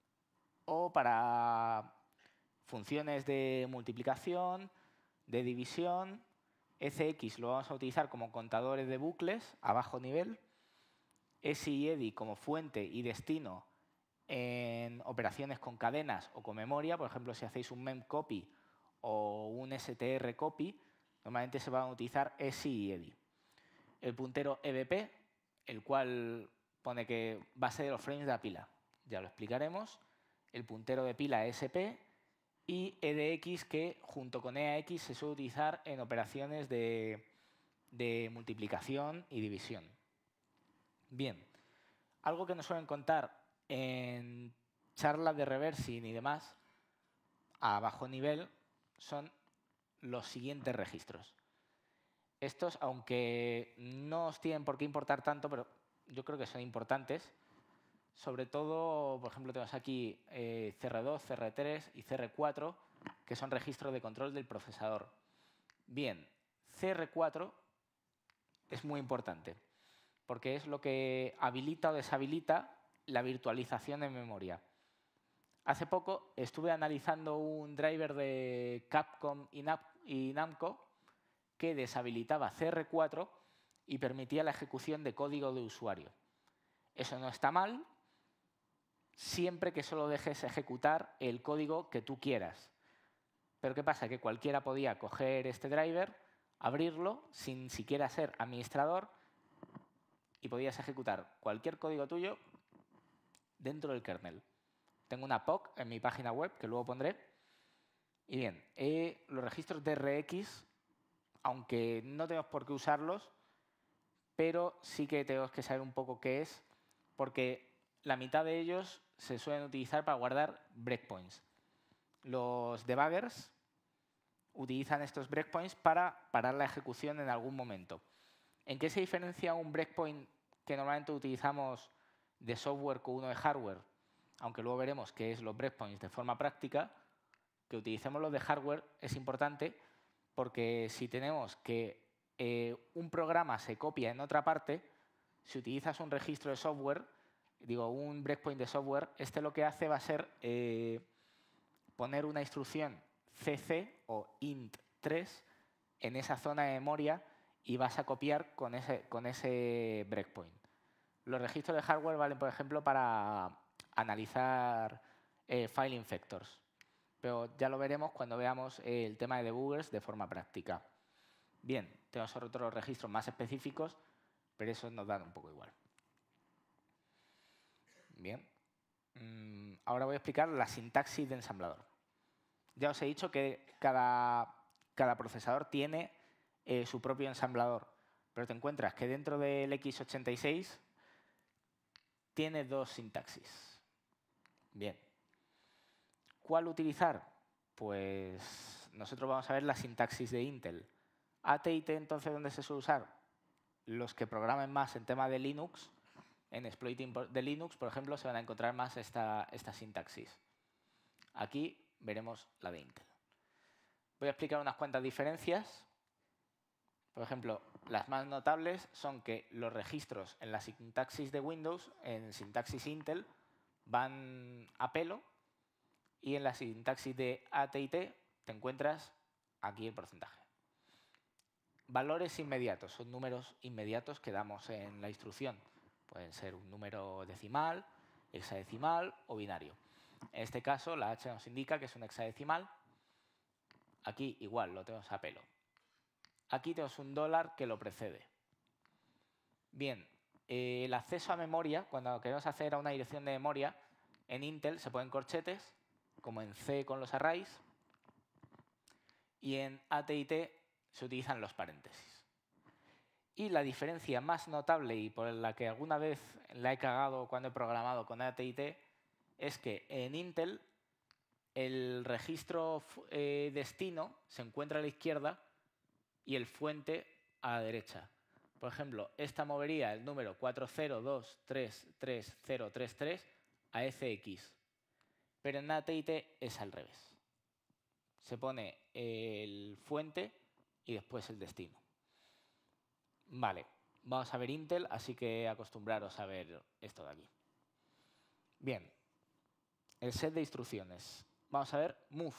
o para funciones de multiplicación, de división. E C X lo vamos a utilizar como contadores de bucles a bajo nivel. E S I y E D I como fuente y destino en operaciones con cadenas o con memoria. Por ejemplo, si hacéis un memcopy o un strcopy, normalmente se van a utilizar E S I y E D I. El puntero E B P, el cual pone que base de los frames de la pila, ya lo explicaremos. El puntero de pila E S P y E D X, que junto con E A X se suele utilizar en operaciones de, de multiplicación y división. Bien, algo que nos suelen contar en charlas de reversing y demás a bajo nivel son los siguientes registros. Estos, aunque no os tienen por qué importar tanto, pero yo creo que son importantes. Sobre todo, por ejemplo, tenemos aquí eh, C R dos, C R tres y C R cuatro, que son registros de control del procesador. Bien, C R cuatro es muy importante, porque es lo que habilita o deshabilita la virtualización de memoria. Hace poco estuve analizando un driver de Capcom y Namco que deshabilitaba C R cuatro y permitía la ejecución de código de usuario. Eso no está mal, siempre que solo dejes ejecutar el código que tú quieras. Pero ¿qué pasa? Que cualquiera podía coger este driver, abrirlo sin siquiera ser administrador y podías ejecutar cualquier código tuyo dentro del kernel. Tengo una P O C en mi página web que luego pondré. Y bien, eh, los registros de R X, aunque no tenemos por qué usarlos, pero sí que tenemos que saber un poco qué es, porque la mitad de ellos se suelen utilizar para guardar breakpoints. Los debuggers utilizan estos breakpoints para parar la ejecución en algún momento. ¿En qué se diferencia un breakpoint que normalmente utilizamos de software con uno de hardware? Aunque luego veremos qué es los breakpoints de forma práctica, que utilicemos los de hardware es importante porque si tenemos que eh, un programa se copia en otra parte, si utilizas un registro de software, digo, un breakpoint de software, este lo que hace va a ser eh, poner una instrucción C C o int tres en esa zona de memoria y vas a copiar con ese, con ese breakpoint. Los registros de hardware valen, por ejemplo, para analizar eh, file infectors. Pero ya lo veremos cuando veamos eh, el tema de debuggers de forma práctica. Bien, tenemos otros registros más específicos, pero esos nos dan un poco igual. Bien. Mm, ahora voy a explicar la sintaxis de ensamblador. Ya os he dicho que cada, cada procesador tiene eh, su propio ensamblador, pero te encuentras que dentro del equis ochenta y seis tiene dos sintaxis. Bien. ¿Cuál utilizar? Pues nosotros vamos a ver la sintaxis de Intel. A T y T, entonces, ¿dónde se suele usar? Los que programen más en tema de Linux, en exploiting de Linux, por ejemplo, se van a encontrar más esta, esta sintaxis. Aquí veremos la de Intel. Voy a explicar unas cuantas diferencias. Por ejemplo, las más notables son que los registros en la sintaxis de Windows, en sintaxis Intel, van a pelo, y en la sintaxis de A T y T te encuentras aquí el porcentaje. Valores inmediatos, son números inmediatos que damos en la instrucción. Pueden ser un número decimal, hexadecimal o binario. En este caso, la H nos indica que es un hexadecimal. Aquí igual, lo tenemos a pelo. Aquí tenemos un dólar que lo precede. Bien, eh, el acceso a memoria, cuando queremos acceder a una dirección de memoria, en Intel se ponen corchetes, como en C con los arrays, y en A T y T se utilizan los paréntesis. Y la diferencia más notable, y por la que alguna vez la he cagado cuando he programado con A T y T, es que en Intel el registro eh, destino se encuentra a la izquierda y el fuente a la derecha. Por ejemplo, esta movería el número cuatro cero dos tres tres cero tres tres a F X. Pero en A T y T es al revés. Se pone el fuente y después el destino. Vale, vamos a ver Intel, así que acostumbraros a ver esto de aquí. Bien, el set de instrucciones. Vamos a ver move.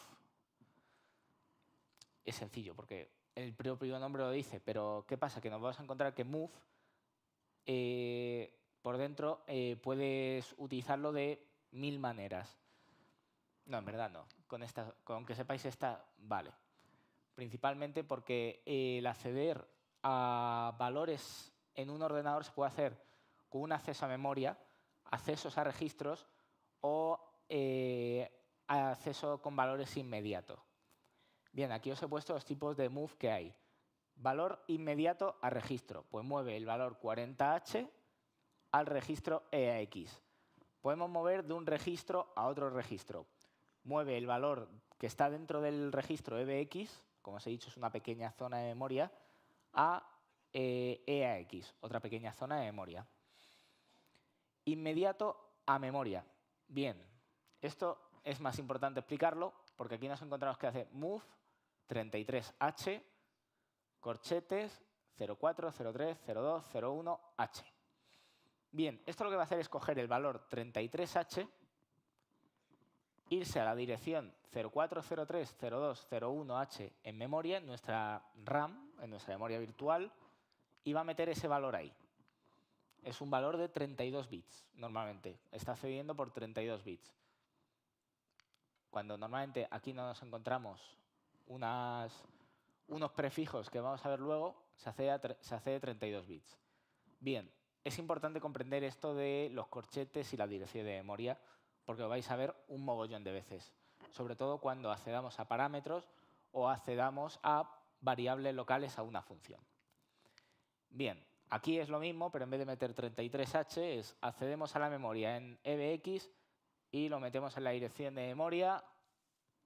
Es sencillo porque el propio nombre lo dice, pero ¿qué pasa? Que nos vamos a encontrar que move, eh, por dentro, eh, puedes utilizarlo de mil maneras. No, en verdad no. Con, esta, con que sepáis esta, vale. Principalmente porque eh, el acceder a valores en un ordenador se puede hacer con un acceso a memoria, accesos a registros o eh, acceso con valores inmediatos. Bien, aquí os he puesto los tipos de move que hay. Valor inmediato a registro. Pues mueve el valor cuarenta H al registro E A X. Podemos mover de un registro a otro registro. Mueve el valor que está dentro del registro E B X, como os he dicho, es una pequeña zona de memoria, a eh, E A X, otra pequeña zona de memoria. Inmediato a memoria. Bien, esto es más importante explicarlo porque aquí nos encontramos que hace move treinta y tres H, corchetes cero cuatro, cero tres, cero dos, cero uno H. Bien, esto lo que va a hacer es coger el valor treinta y tres H, irse a la dirección cero cuatro cero tres cero dos cero uno H en memoria, en nuestra RAM, en nuestra memoria virtual, y va a meter ese valor ahí. Es un valor de treinta y dos bits, normalmente. Está accediendo por treinta y dos bits. Cuando normalmente aquí no nos encontramos unas, unos prefijos que vamos a ver luego, se accede, a, se accede a treinta y dos bits. Bien, es importante comprender esto de los corchetes y la dirección de memoria, porque lo vais a ver un mogollón de veces, sobre todo cuando accedamos a parámetros o accedamos a variables locales a una función. Bien, aquí es lo mismo, pero en vez de meter treinta y tres H, es accedemos a la memoria en E B X y lo metemos en la dirección de memoria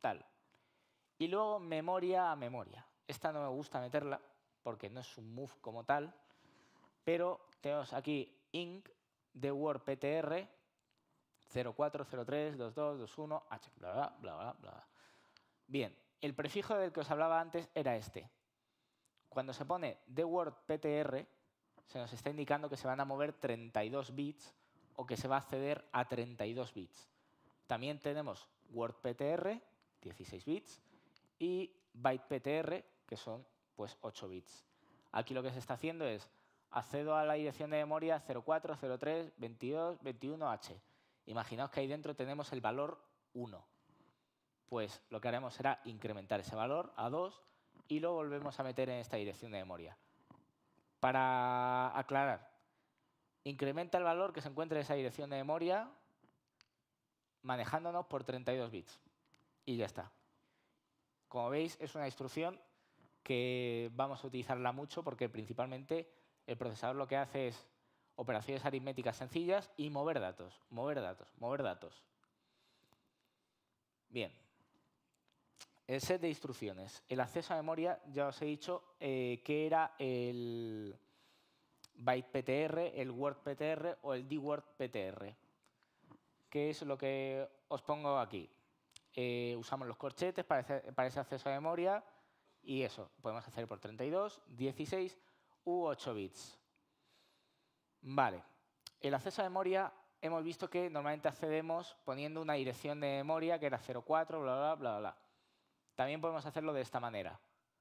tal. Y luego memoria a memoria. Esta no me gusta meterla porque no es un move como tal, pero tenemos aquí inc de word ptr cero cuatro cero tres dos dos dos uno h, bla, bla, bla, bla, bla. Bien, el prefijo del que os hablaba antes era este. Cuando se pone de word ptr, se nos está indicando que se van a mover treinta y dos bits o que se va a acceder a treinta y dos bits. También tenemos word ptr, dieciséis bits, y byte ptr, que son pues ocho bits. Aquí lo que se está haciendo es accedo a la dirección de memoria cero cuatro cero tres veintidós veintiuno h. Imaginaos que ahí dentro tenemos el valor uno. Pues lo que haremos será incrementar ese valor a dos y lo volvemos a meter en esta dirección de memoria. Para aclarar, incrementa el valor que se encuentra en esa dirección de memoria manejándonos por treinta y dos bits. Y ya está. Como veis, es una instrucción que vamos a utilizarla mucho porque principalmente el procesador lo que hace es operaciones aritméticas sencillas y mover datos, mover datos, mover datos. Bien. El set de instrucciones. El acceso a memoria, ya os he dicho eh, que era el byte ptr, el word ptr o el dword ptr. ¿Qué es lo que os pongo aquí? Eh, usamos los corchetes para ese, para ese acceso a memoria y eso, podemos hacer por treinta y dos, dieciséis u ocho bits. Vale. El acceso a memoria hemos visto que normalmente accedemos poniendo una dirección de memoria que era cero cuatro, bla, bla, bla, bla. También podemos hacerlo de esta manera.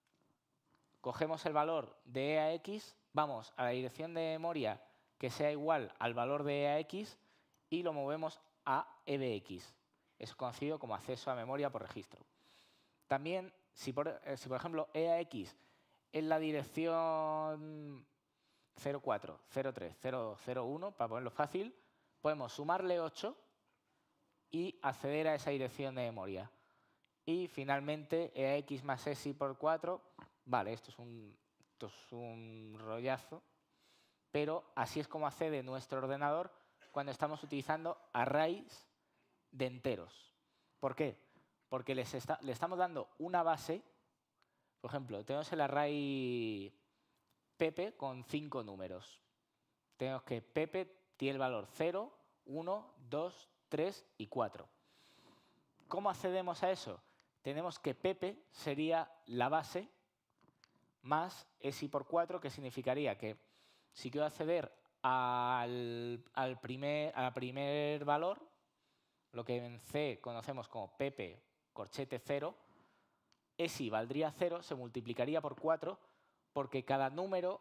Cogemos el valor de E A X, vamos a la dirección de memoria que sea igual al valor de E A X y lo movemos a E B X. Es conocido como acceso a memoria por registro. También, si por, eh, si por ejemplo E A X es la dirección cero cuatro cero tres cero cero uno, para ponerlo fácil, podemos sumarle ocho y acceder a esa dirección de memoria. Y finalmente, E A X más E S I por cuatro, vale, esto es, un, esto es un rollazo, pero así es como accede nuestro ordenador cuando estamos utilizando arrays de enteros. ¿Por qué? Porque les está, le estamos dando una base. Por ejemplo, tenemos el array Pepe con cinco números. Tenemos que Pepe tiene el valor cero, uno, dos, tres y cuatro. ¿Cómo accedemos a eso? Tenemos que Pepe sería la base más E S I por cuatro, que significaría que si quiero acceder al, al primer, al primer valor, lo que en C conocemos como Pepe corchete cero, E S I valdría cero, se multiplicaría por cuatro, porque cada número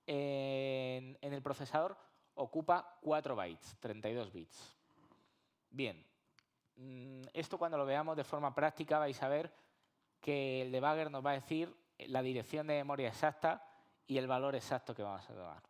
en, en el procesador ocupa cuatro bytes, treinta y dos bits. Bien. Esto cuando lo veamos de forma práctica vais a ver que el debugger nos va a decir la dirección de memoria exacta y el valor exacto que vamos a tomar.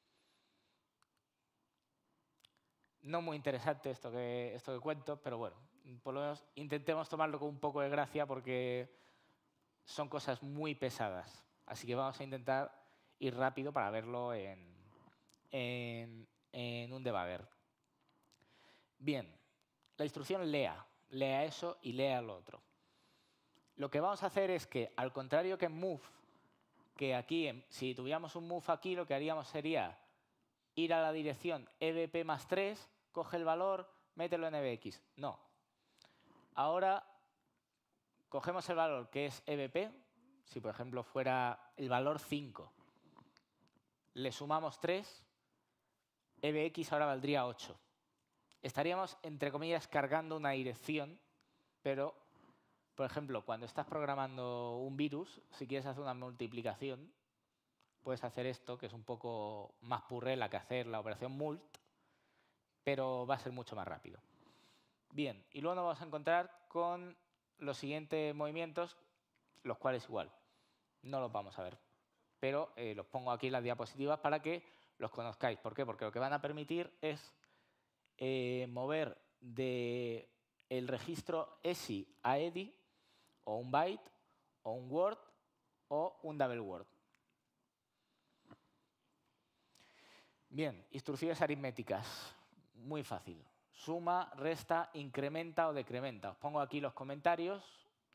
No muy interesante esto que, esto que cuento, pero bueno, por lo menos intentemos tomarlo con un poco de gracia porque son cosas muy pesadas. Así que vamos a intentar ir rápido para verlo en, en, en un debugger. Bien. La instrucción lea, lea eso y lea lo otro. Lo que vamos a hacer es que, al contrario que en move, que aquí, si tuviéramos un move aquí, lo que haríamos sería ir a la dirección E B P más tres, coge el valor, mételo en E B X. No. Ahora, cogemos el valor que es E B P, si por ejemplo fuera el valor cinco, le sumamos tres, E B X ahora valdría ocho. Estaríamos, entre comillas, cargando una dirección, pero, por ejemplo, cuando estás programando un virus, si quieres hacer una multiplicación, puedes hacer esto, que es un poco más purrela que hacer la operación mult, pero va a ser mucho más rápido. Bien, y luego nos vamos a encontrar con los siguientes movimientos, los cuales igual no los vamos a ver, pero eh, los pongo aquí en las diapositivas para que los conozcáis. ¿Por qué? Porque lo que van a permitir es Eh, mover del registro E S I a E D I o un byte o un word o un double word. Bien, instrucciones aritméticas. Muy fácil. Suma, resta, incrementa o decrementa. Os pongo aquí los comentarios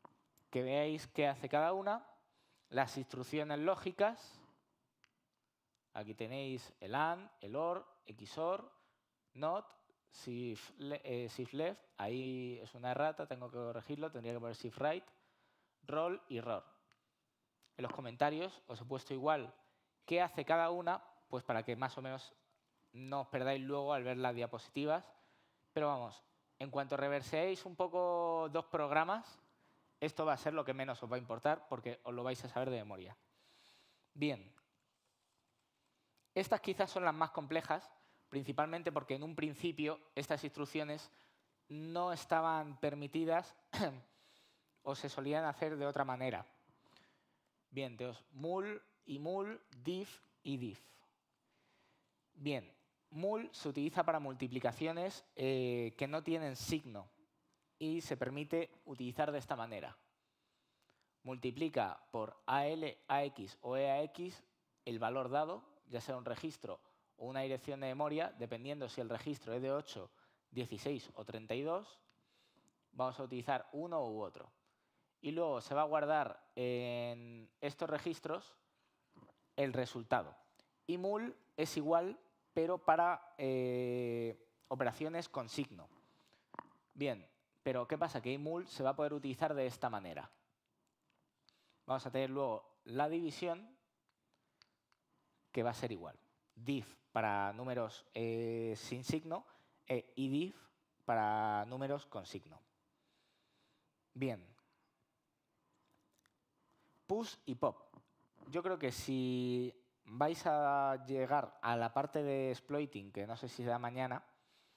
que veáis qué hace cada una, las instrucciones lógicas. Aquí tenéis el AND, el OR, X O R, NOT, shift, eh, shift left, ahí es una errata, tengo que corregirlo, tendría que poner shift right, roll y ROR. En los comentarios os he puesto igual qué hace cada una, pues para que más o menos no os perdáis luego al ver las diapositivas. Pero vamos, en cuanto reverseéis un poco dos programas, esto va a ser lo que menos os va a importar porque os lo vais a saber de memoria. Bien. Estas quizás son las más complejas, principalmente porque en un principio estas instrucciones no estaban permitidas o se solían hacer de otra manera. Bien, tenemos mul, imul, diff y diff. Bien, mul se utiliza para multiplicaciones eh, que no tienen signo y se permite utilizar de esta manera. Multiplica por A L, A X o E A X el valor dado, ya sea un registro o una dirección de memoria, dependiendo si el registro es de ocho, dieciséis o treinta y dos, vamos a utilizar uno u otro. Y luego se va a guardar en estos registros el resultado. Y mul es igual, pero para eh, operaciones con signo. Bien, pero ¿qué pasa? Que imul se va a poder utilizar de esta manera. Vamos a tener luego la división, que va a ser igual. Diff para números eh, sin signo e idiff para números con signo. Bien. Push y pop. Yo creo que si vais a llegar a la parte de exploiting, que no sé si será mañana,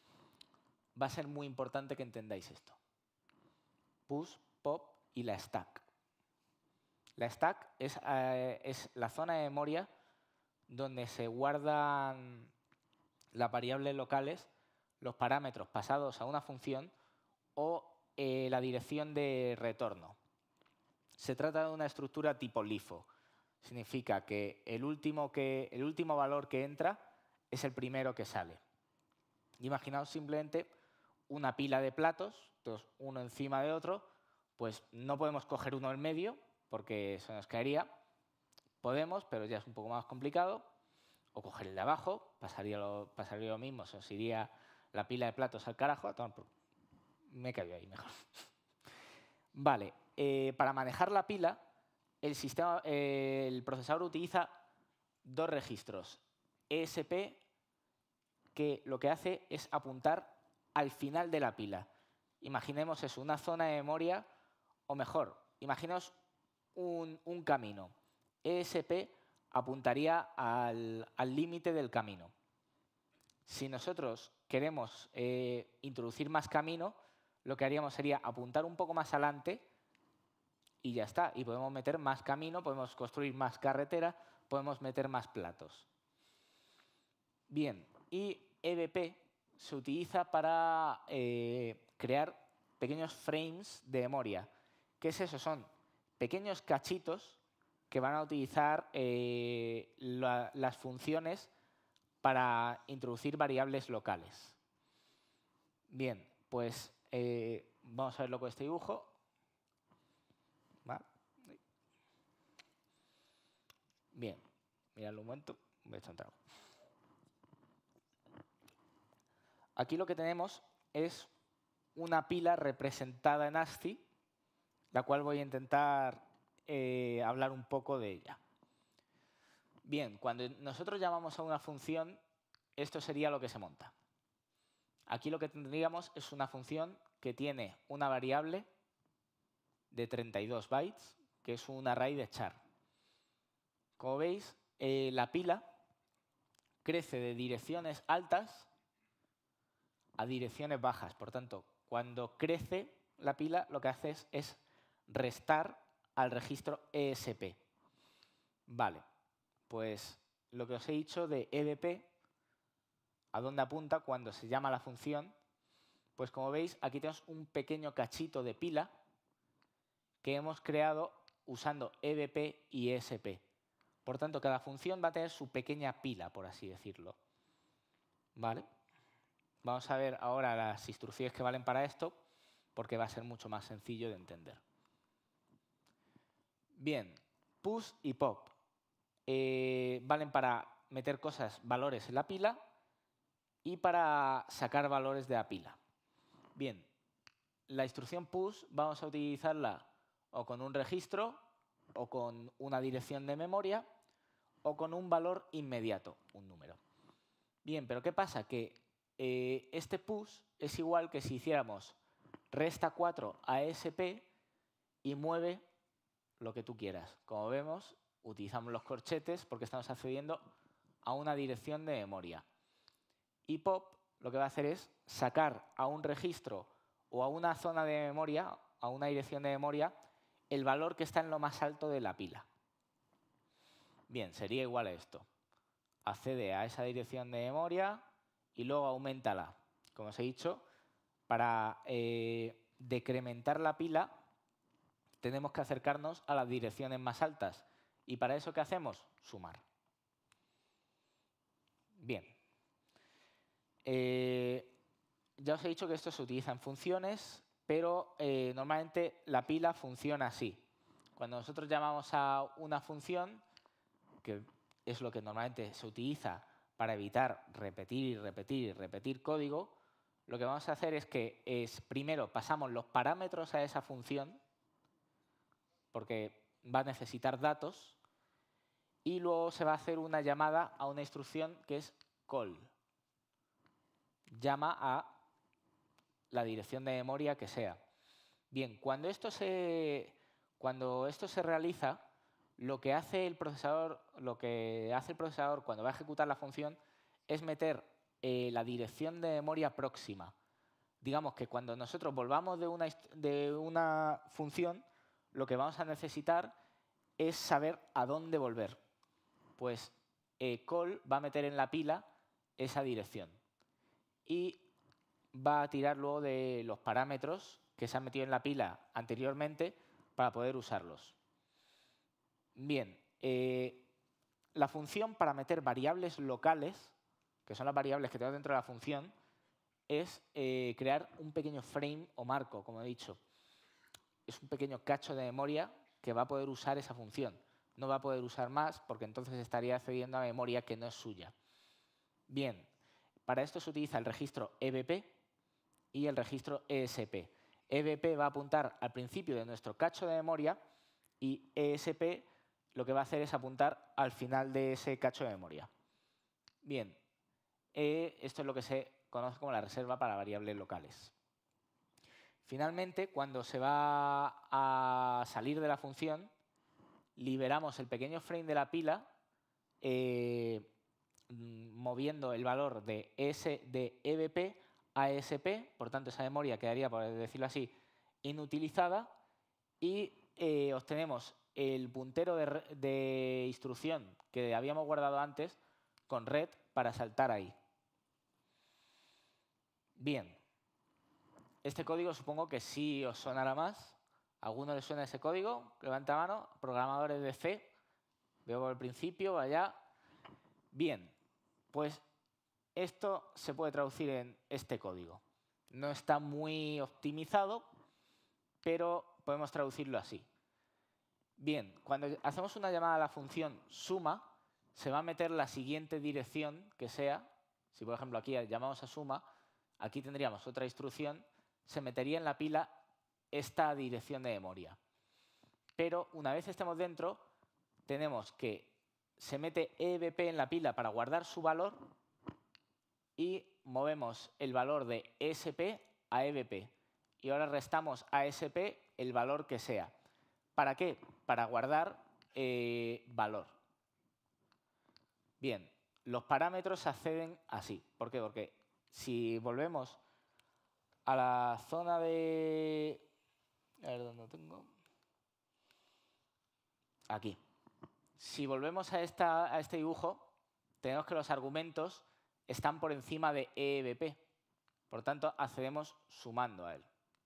va a ser muy importante que entendáis esto. Push, pop y la stack. La stack es, eh, es la zona de memoria donde se guardan las variables locales, los parámetros pasados a una función o eh, la dirección de retorno. Se trata de una estructura tipo LIFO. Significa que el último, que, el último valor que entra es el primero que sale. Imaginaos simplemente una pila de platos, entonces uno encima de otro, pues no podemos coger uno en medio porque se nos caería. Podemos, pero ya es un poco más complicado. O coger el de abajo, pasaría lo, pasaría lo mismo, se os iría la pila de platos al carajo. Me he caído ahí mejor. Vale, eh, para manejar la pila, el, sistema, eh, el procesador utiliza dos registros. E S P, que lo que hace es apuntar al final de la pila. Imaginemos eso, una zona de memoria, o mejor, imaginaos un, un camino. E S P apuntaría al límite del camino. Si nosotros queremos eh, introducir más camino, lo que haríamos sería apuntar un poco más adelante y ya está. Y podemos meter más camino, podemos construir más carretera, podemos meter más platos. Bien, y E B P se utiliza para eh, crear pequeños frames de memoria. ¿Qué es eso? Son pequeños cachitos que van a utilizar eh, la, las funciones para introducir variables locales. Bien, pues eh, vamos a verlo con este dibujo. ¿Va? Bien, miradlo un momento. Voy a echar un trago. Aquí lo que tenemos es una pila representada en ASCII, la cual voy a intentar eh, hablar un poco de ella. Bien, cuando nosotros llamamos a una función, esto sería lo que se monta. Aquí lo que tendríamos es una función que tiene una variable de treinta y dos bytes, que es un array de char. Como veis, eh, la pila crece de direcciones altas a direcciones bajas. Por tanto, cuando crece la pila, lo que hace es, es restar al registro E S P. Vale, pues lo que os he dicho de E B P, a dónde apunta cuando se llama la función, pues como veis, aquí tenemos un pequeño cachito de pila que hemos creado usando E B P y E S P. Por tanto, cada función va a tener su pequeña pila, por así decirlo. ¿Vale? Vamos a ver ahora las instrucciones que valen para esto, porque va a ser mucho más sencillo de entender. Bien, push y pop eh, valen para meter cosas, valores en la pila y para sacar valores de la pila. Bien, la instrucción push vamos a utilizarla o con un registro o con una dirección de memoria o con un valor inmediato, un número. Bien, pero ¿qué pasa? Que eh, este push es igual que si hiciéramos resta cuatro a esp y mueve lo que tú quieras. Como vemos, utilizamos los corchetes porque estamos accediendo a una dirección de memoria. Y pop lo que va a hacer es sacar a un registro o a una zona de memoria, a una dirección de memoria, el valor que está en lo más alto de la pila. Bien, sería igual a esto. Accede a esa dirección de memoria y luego auméntala. Como os he dicho, para eh, decrementar la pila tenemos que acercarnos a las direcciones más altas. ¿Y para eso qué hacemos? Sumar. Bien. Eh, ya os he dicho que esto se utiliza en funciones, pero eh, normalmente la pila funciona así. Cuando nosotros llamamos a una función, que es lo que normalmente se utiliza para evitar repetir y repetir y repetir código, lo que vamos a hacer es que es, primero pasamos los parámetros a esa función, porque va a necesitar datos, y luego se va a hacer una llamada a una instrucción que es call. Llama a la dirección de memoria que sea. Bien, cuando esto se, cuando esto se realiza, lo que hace el procesador, lo que hace el procesador cuando va a ejecutar la función es meter eh, la dirección de memoria próxima. Digamos que cuando nosotros volvamos de una, de una función, lo que vamos a necesitar es saber a dónde volver. Pues eh, call va a meter en la pila esa dirección y va a tirar luego de los parámetros que se han metido en la pila anteriormente para poder usarlos. Bien, eh, la función para meter variables locales, que son las variables que tengo dentro de la función, es eh, crear un pequeño frame o marco, como he dicho. Es un pequeño cacho de memoria que va a poder usar esa función. No va a poder usar más porque entonces estaría accediendo a memoria que no es suya. Bien, para esto se utiliza el registro E B P y el registro E S P. E B P va a apuntar al principio de nuestro cacho de memoria y E S P lo que va a hacer es apuntar al final de ese cacho de memoria. Bien, eh, esto es lo que se conoce como la reserva para variables locales. Finalmente, cuando se va a salir de la función, liberamos el pequeño frame de la pila eh, moviendo el valor de, S, de E B P a E S P, por tanto esa memoria quedaría, por decirlo así, inutilizada y eh, obtenemos el puntero de, de instrucción que habíamos guardado antes con red para saltar ahí. Bien, este código supongo que sí os sonará más. ¿A alguno le suena ese código? Levanta mano. Programadores de C. Veo por el principio, vaya. Bien, pues esto se puede traducir en este código. No está muy optimizado, pero podemos traducirlo así. Bien, cuando hacemos una llamada a la función suma, se va a meter la siguiente dirección que sea. Si, por ejemplo, aquí llamamos a suma, aquí tendríamos otra instrucción, se metería en la pila esta dirección de memoria. Pero una vez estemos dentro, tenemos que se mete E B P en la pila para guardar su valor y movemos el valor de E S P a E B P. Y ahora restamos a E S P el valor que sea. ¿Para qué? Para guardar eh, valor. Bien, los parámetros acceden así. ¿Por qué? Porque si volvemos a la zona de... A ver dónde lo tengo. Aquí. Si volvemos a, esta, a este dibujo, tenemos que los argumentos están por encima de E B P. Por tanto, accedemos sumando a él.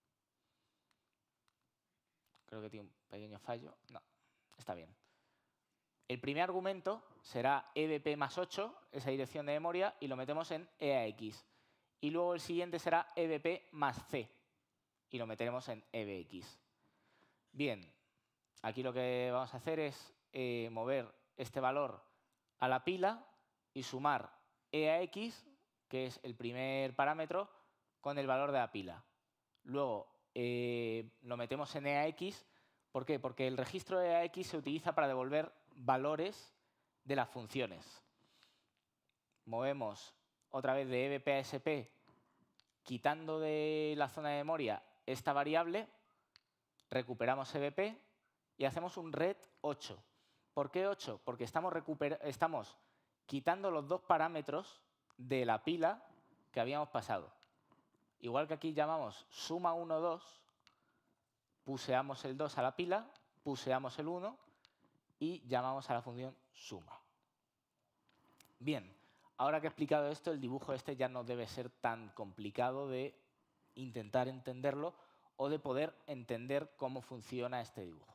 Creo que tiene un pequeño fallo. No, está bien. El primer argumento será E B P más ocho, esa dirección de memoria, y lo metemos en E A X. Y luego el siguiente será E B P más C, y lo meteremos en E B X. Bien, aquí lo que vamos a hacer es eh, mover este valor a la pila y sumar e a x, que es el primer parámetro, con el valor de la pila. Luego eh, lo metemos en e a x. ¿Por qué? Porque el registro e a x se utiliza para devolver valores de las funciones. Movemos otra vez de ebp a sp, quitando de la zona de memoria esta variable, recuperamos ebp y hacemos un ret ocho. ¿Por qué ocho? Porque estamos, estamos quitando los dos parámetros de la pila que habíamos pasado. Igual que aquí llamamos suma uno, dos, puseamos el dos a la pila, puseamos el uno y llamamos a la función suma. Bien, ahora que he explicado esto, el dibujo este ya no debe ser tan complicado de intentar entenderlo o de poder entender cómo funciona este dibujo.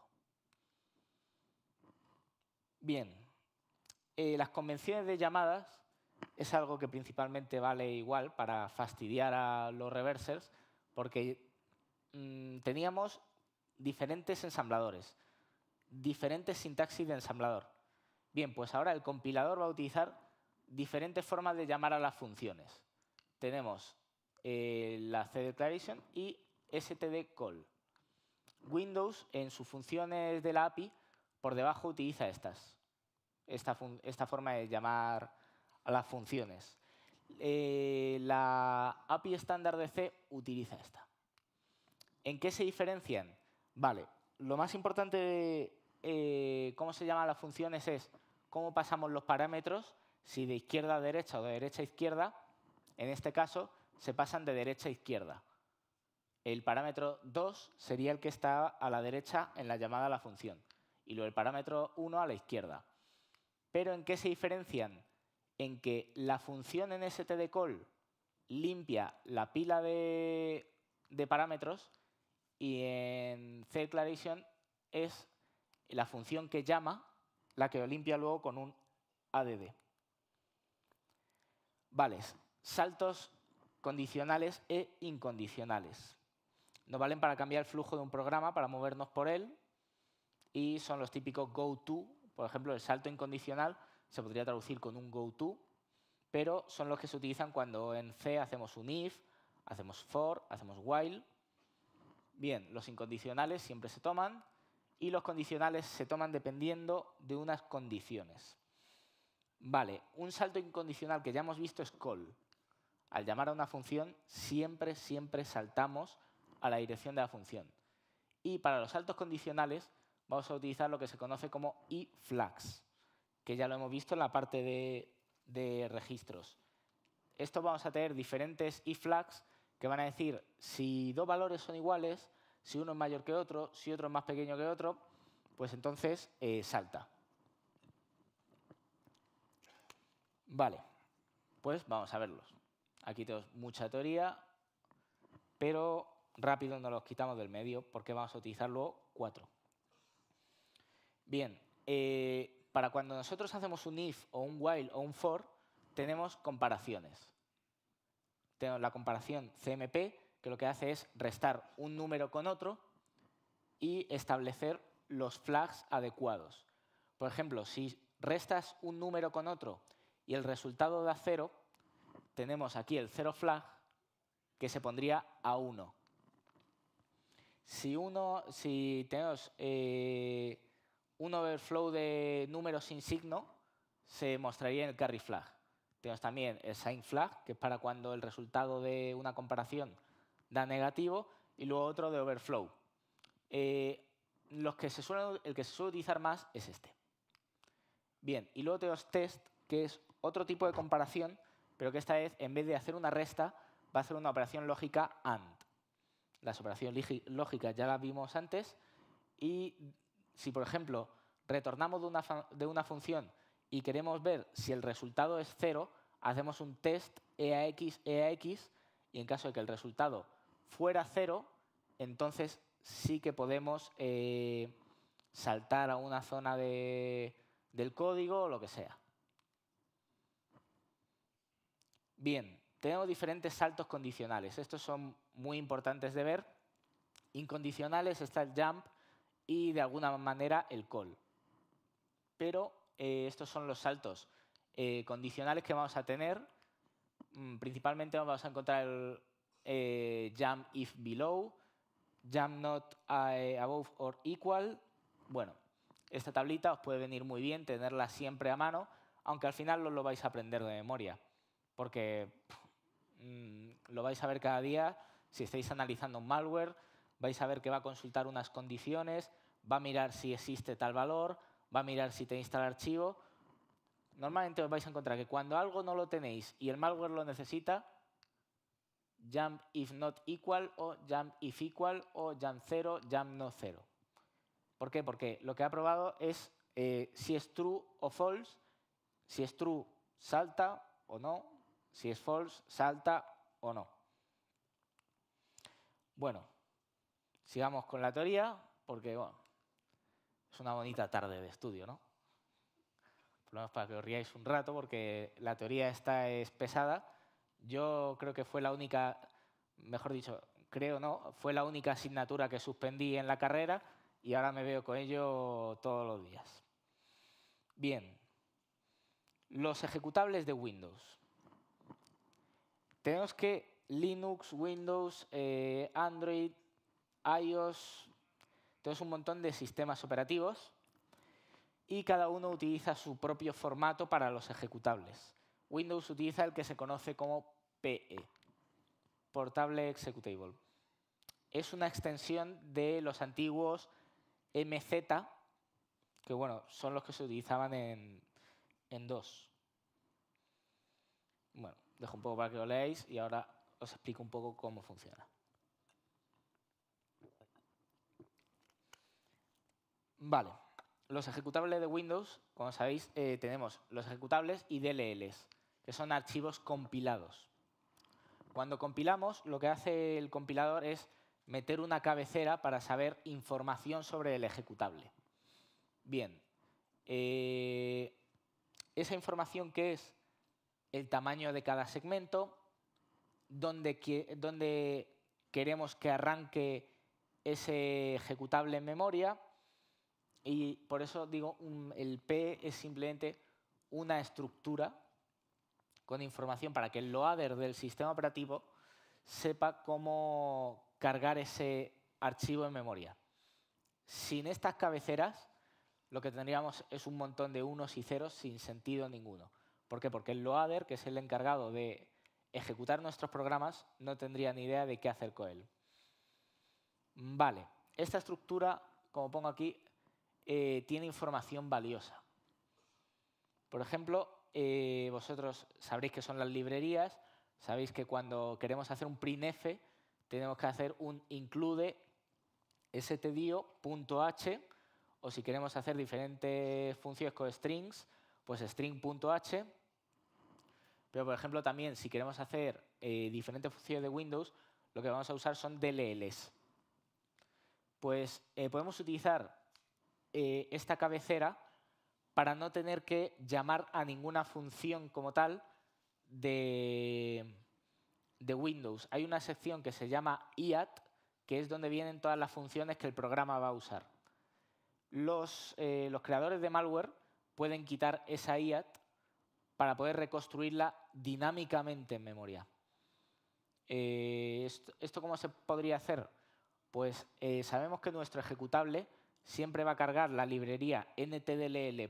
Bien, eh, las convenciones de llamadas es algo que principalmente vale igual para fastidiar a los reversers, porque mmm, teníamos diferentes ensambladores, diferentes sintaxis de ensamblador. Bien, pues ahora el compilador va a utilizar diferentes formas de llamar a las funciones. Tenemos eh, la cDeclaration y stdcall. Windows, en sus funciones de la A P I, por debajo utiliza estas, esta, esta forma de llamar a las funciones. Eh, la A P I estándar de C utiliza esta. ¿En qué se diferencian? Vale, lo más importante de eh, cómo se llaman las funciones es cómo pasamos los parámetros, si de izquierda a derecha o de derecha a izquierda. En este caso, se pasan de derecha a izquierda. El parámetro dos sería el que está a la derecha en la llamada a la función, y luego el parámetro uno a la izquierda. ¿Pero en qué se diferencian? En que la función en stdcall limpia la pila de, de parámetros y en cDeclaration es la función que llama la que lo limpia luego con un add. Vale, saltos condicionales e incondicionales. Nos valen para cambiar el flujo de un programa, para movernos por él, y son los típicos goTo. Por ejemplo, el salto incondicional se podría traducir con un goTo, pero son los que se utilizan cuando en C hacemos un if, hacemos for, hacemos while. Bien, los incondicionales siempre se toman y los condicionales se toman dependiendo de unas condiciones. Vale, un salto incondicional que ya hemos visto es call. Al llamar a una función, siempre, siempre saltamos a la dirección de la función. Y para los saltos condicionales vamos a utilizar lo que se conoce como iflags, que ya lo hemos visto en la parte de, de registros. Esto vamos a tener diferentes iflags que van a decir si dos valores son iguales, si uno es mayor que otro, si otro es más pequeño que otro, pues entonces eh, salta. Vale, pues vamos a verlos. Aquí tenemos mucha teoría, pero rápido nos los quitamos del medio porque vamos a utilizar luego cuatro. Bien, eh, para cuando nosotros hacemos un if o un while o un for, tenemos comparaciones. Tenemos la comparación C M P, que lo que hace es restar un número con otro y establecer los flags adecuados. Por ejemplo, si restas un número con otro y el resultado da cero, tenemos aquí el cero flag, que se pondría a uno. Si, uno, si tenemos eh, un overflow de números sin signo, se mostraría en el carry flag. Tenemos también el sign flag, que es para cuando el resultado de una comparación da negativo, y luego otro de overflow. Eh, los que se suelen, el que se suele utilizar más es este. Bien, y luego tenemos test, que es otro tipo de comparación, pero que esta vez, en vez de hacer una resta, va a hacer una operación lógica AND. Las operaciones lógicas ya las vimos antes, y si, por ejemplo, retornamos de una, de una función y queremos ver si el resultado es cero, hacemos un test e a x, e a x, y en caso de que el resultado fuera cero, entonces sí que podemos eh, saltar a una zona de, del código o lo que sea. Bien, tenemos diferentes saltos condicionales. Estos son muy importantes de ver. Incondicionales está el jump y de alguna manera el call. Pero eh, estos son los saltos eh, condicionales que vamos a tener. Mm, principalmente vamos a encontrar el eh, jump if below, jump not eh, above or equal. Bueno, esta tablita os puede venir muy bien tenerla siempre a mano, aunque al final no lo vais a aprender de memoria, porque pff, mmm, lo vais a ver cada día. Si estáis analizando un malware, vais a ver que va a consultar unas condiciones, va a mirar si existe tal valor, va a mirar si tenéis tal archivo. Normalmente os vais a encontrar que cuando algo no lo tenéis y el malware lo necesita, jump if not equal o jump if equal o jump cero, jump no cero. ¿Por qué? Porque lo que ha probado es eh, si es true o false. Si es true, salta o no. Si es false, salta o no. Bueno, sigamos con la teoría, porque bueno, es una bonita tarde de estudio, ¿no? Por lo menos para que os riáis un rato, porque la teoría esta es pesada. Yo creo que fue la única, mejor dicho, creo no, fue la única asignatura que suspendí en la carrera y ahora me veo con ello todos los días. Bien, los ejecutables de Windows. Tenemos que Linux, Windows, eh, Android, iOS, tenemos un montón de sistemas operativos y cada uno utiliza su propio formato para los ejecutables. Windows utiliza el que se conoce como P E, Portable Executable. Es una extensión de los antiguos M Z, que bueno, son los que se utilizaban en, en DOS. Bueno, dejo un poco para que lo leáis y ahora os explico un poco cómo funciona. Vale, los ejecutables de Windows, como sabéis, eh, tenemos los ejecutables y D L Ls, que son archivos compilados. Cuando compilamos, lo que hace el compilador es meter una cabecera para saber información sobre el ejecutable. Bien, eh, esa información, ¿qué es? El tamaño de cada segmento, dónde, dónde queremos que arranque ese ejecutable en memoria, y por eso digo, un, el P es simplemente una estructura con información para que el loader del sistema operativo sepa cómo cargar ese archivo en memoria. Sin estas cabeceras, lo que tendríamos es un montón de unos y ceros sin sentido ninguno. ¿Por qué? Porque el loader, que es el encargado de ejecutar nuestros programas, no tendría ni idea de qué hacer con él. Vale, esta estructura, como pongo aquí, eh, tiene información valiosa. Por ejemplo, eh, vosotros sabréis qué son las librerías, sabéis que cuando queremos hacer un printf tenemos que hacer un include stdio.h, o si queremos hacer diferentes funciones con strings, pues string.h. Pero, por ejemplo, también si queremos hacer eh, diferentes funciones de Windows, lo que vamos a usar son D L Ls. Pues eh, podemos utilizar eh, esta cabecera para no tener que llamar a ninguna función como tal de, de Windows. Hay una sección que se llama I A T, que es donde vienen todas las funciones que el programa va a usar. Los, eh, los creadores de malware pueden quitar esa I A T para poder reconstruirla dinámicamente en memoria. Eh, esto, ¿Esto cómo se podría hacer? Pues eh, sabemos que nuestro ejecutable siempre va a cargar la librería ntdll.dll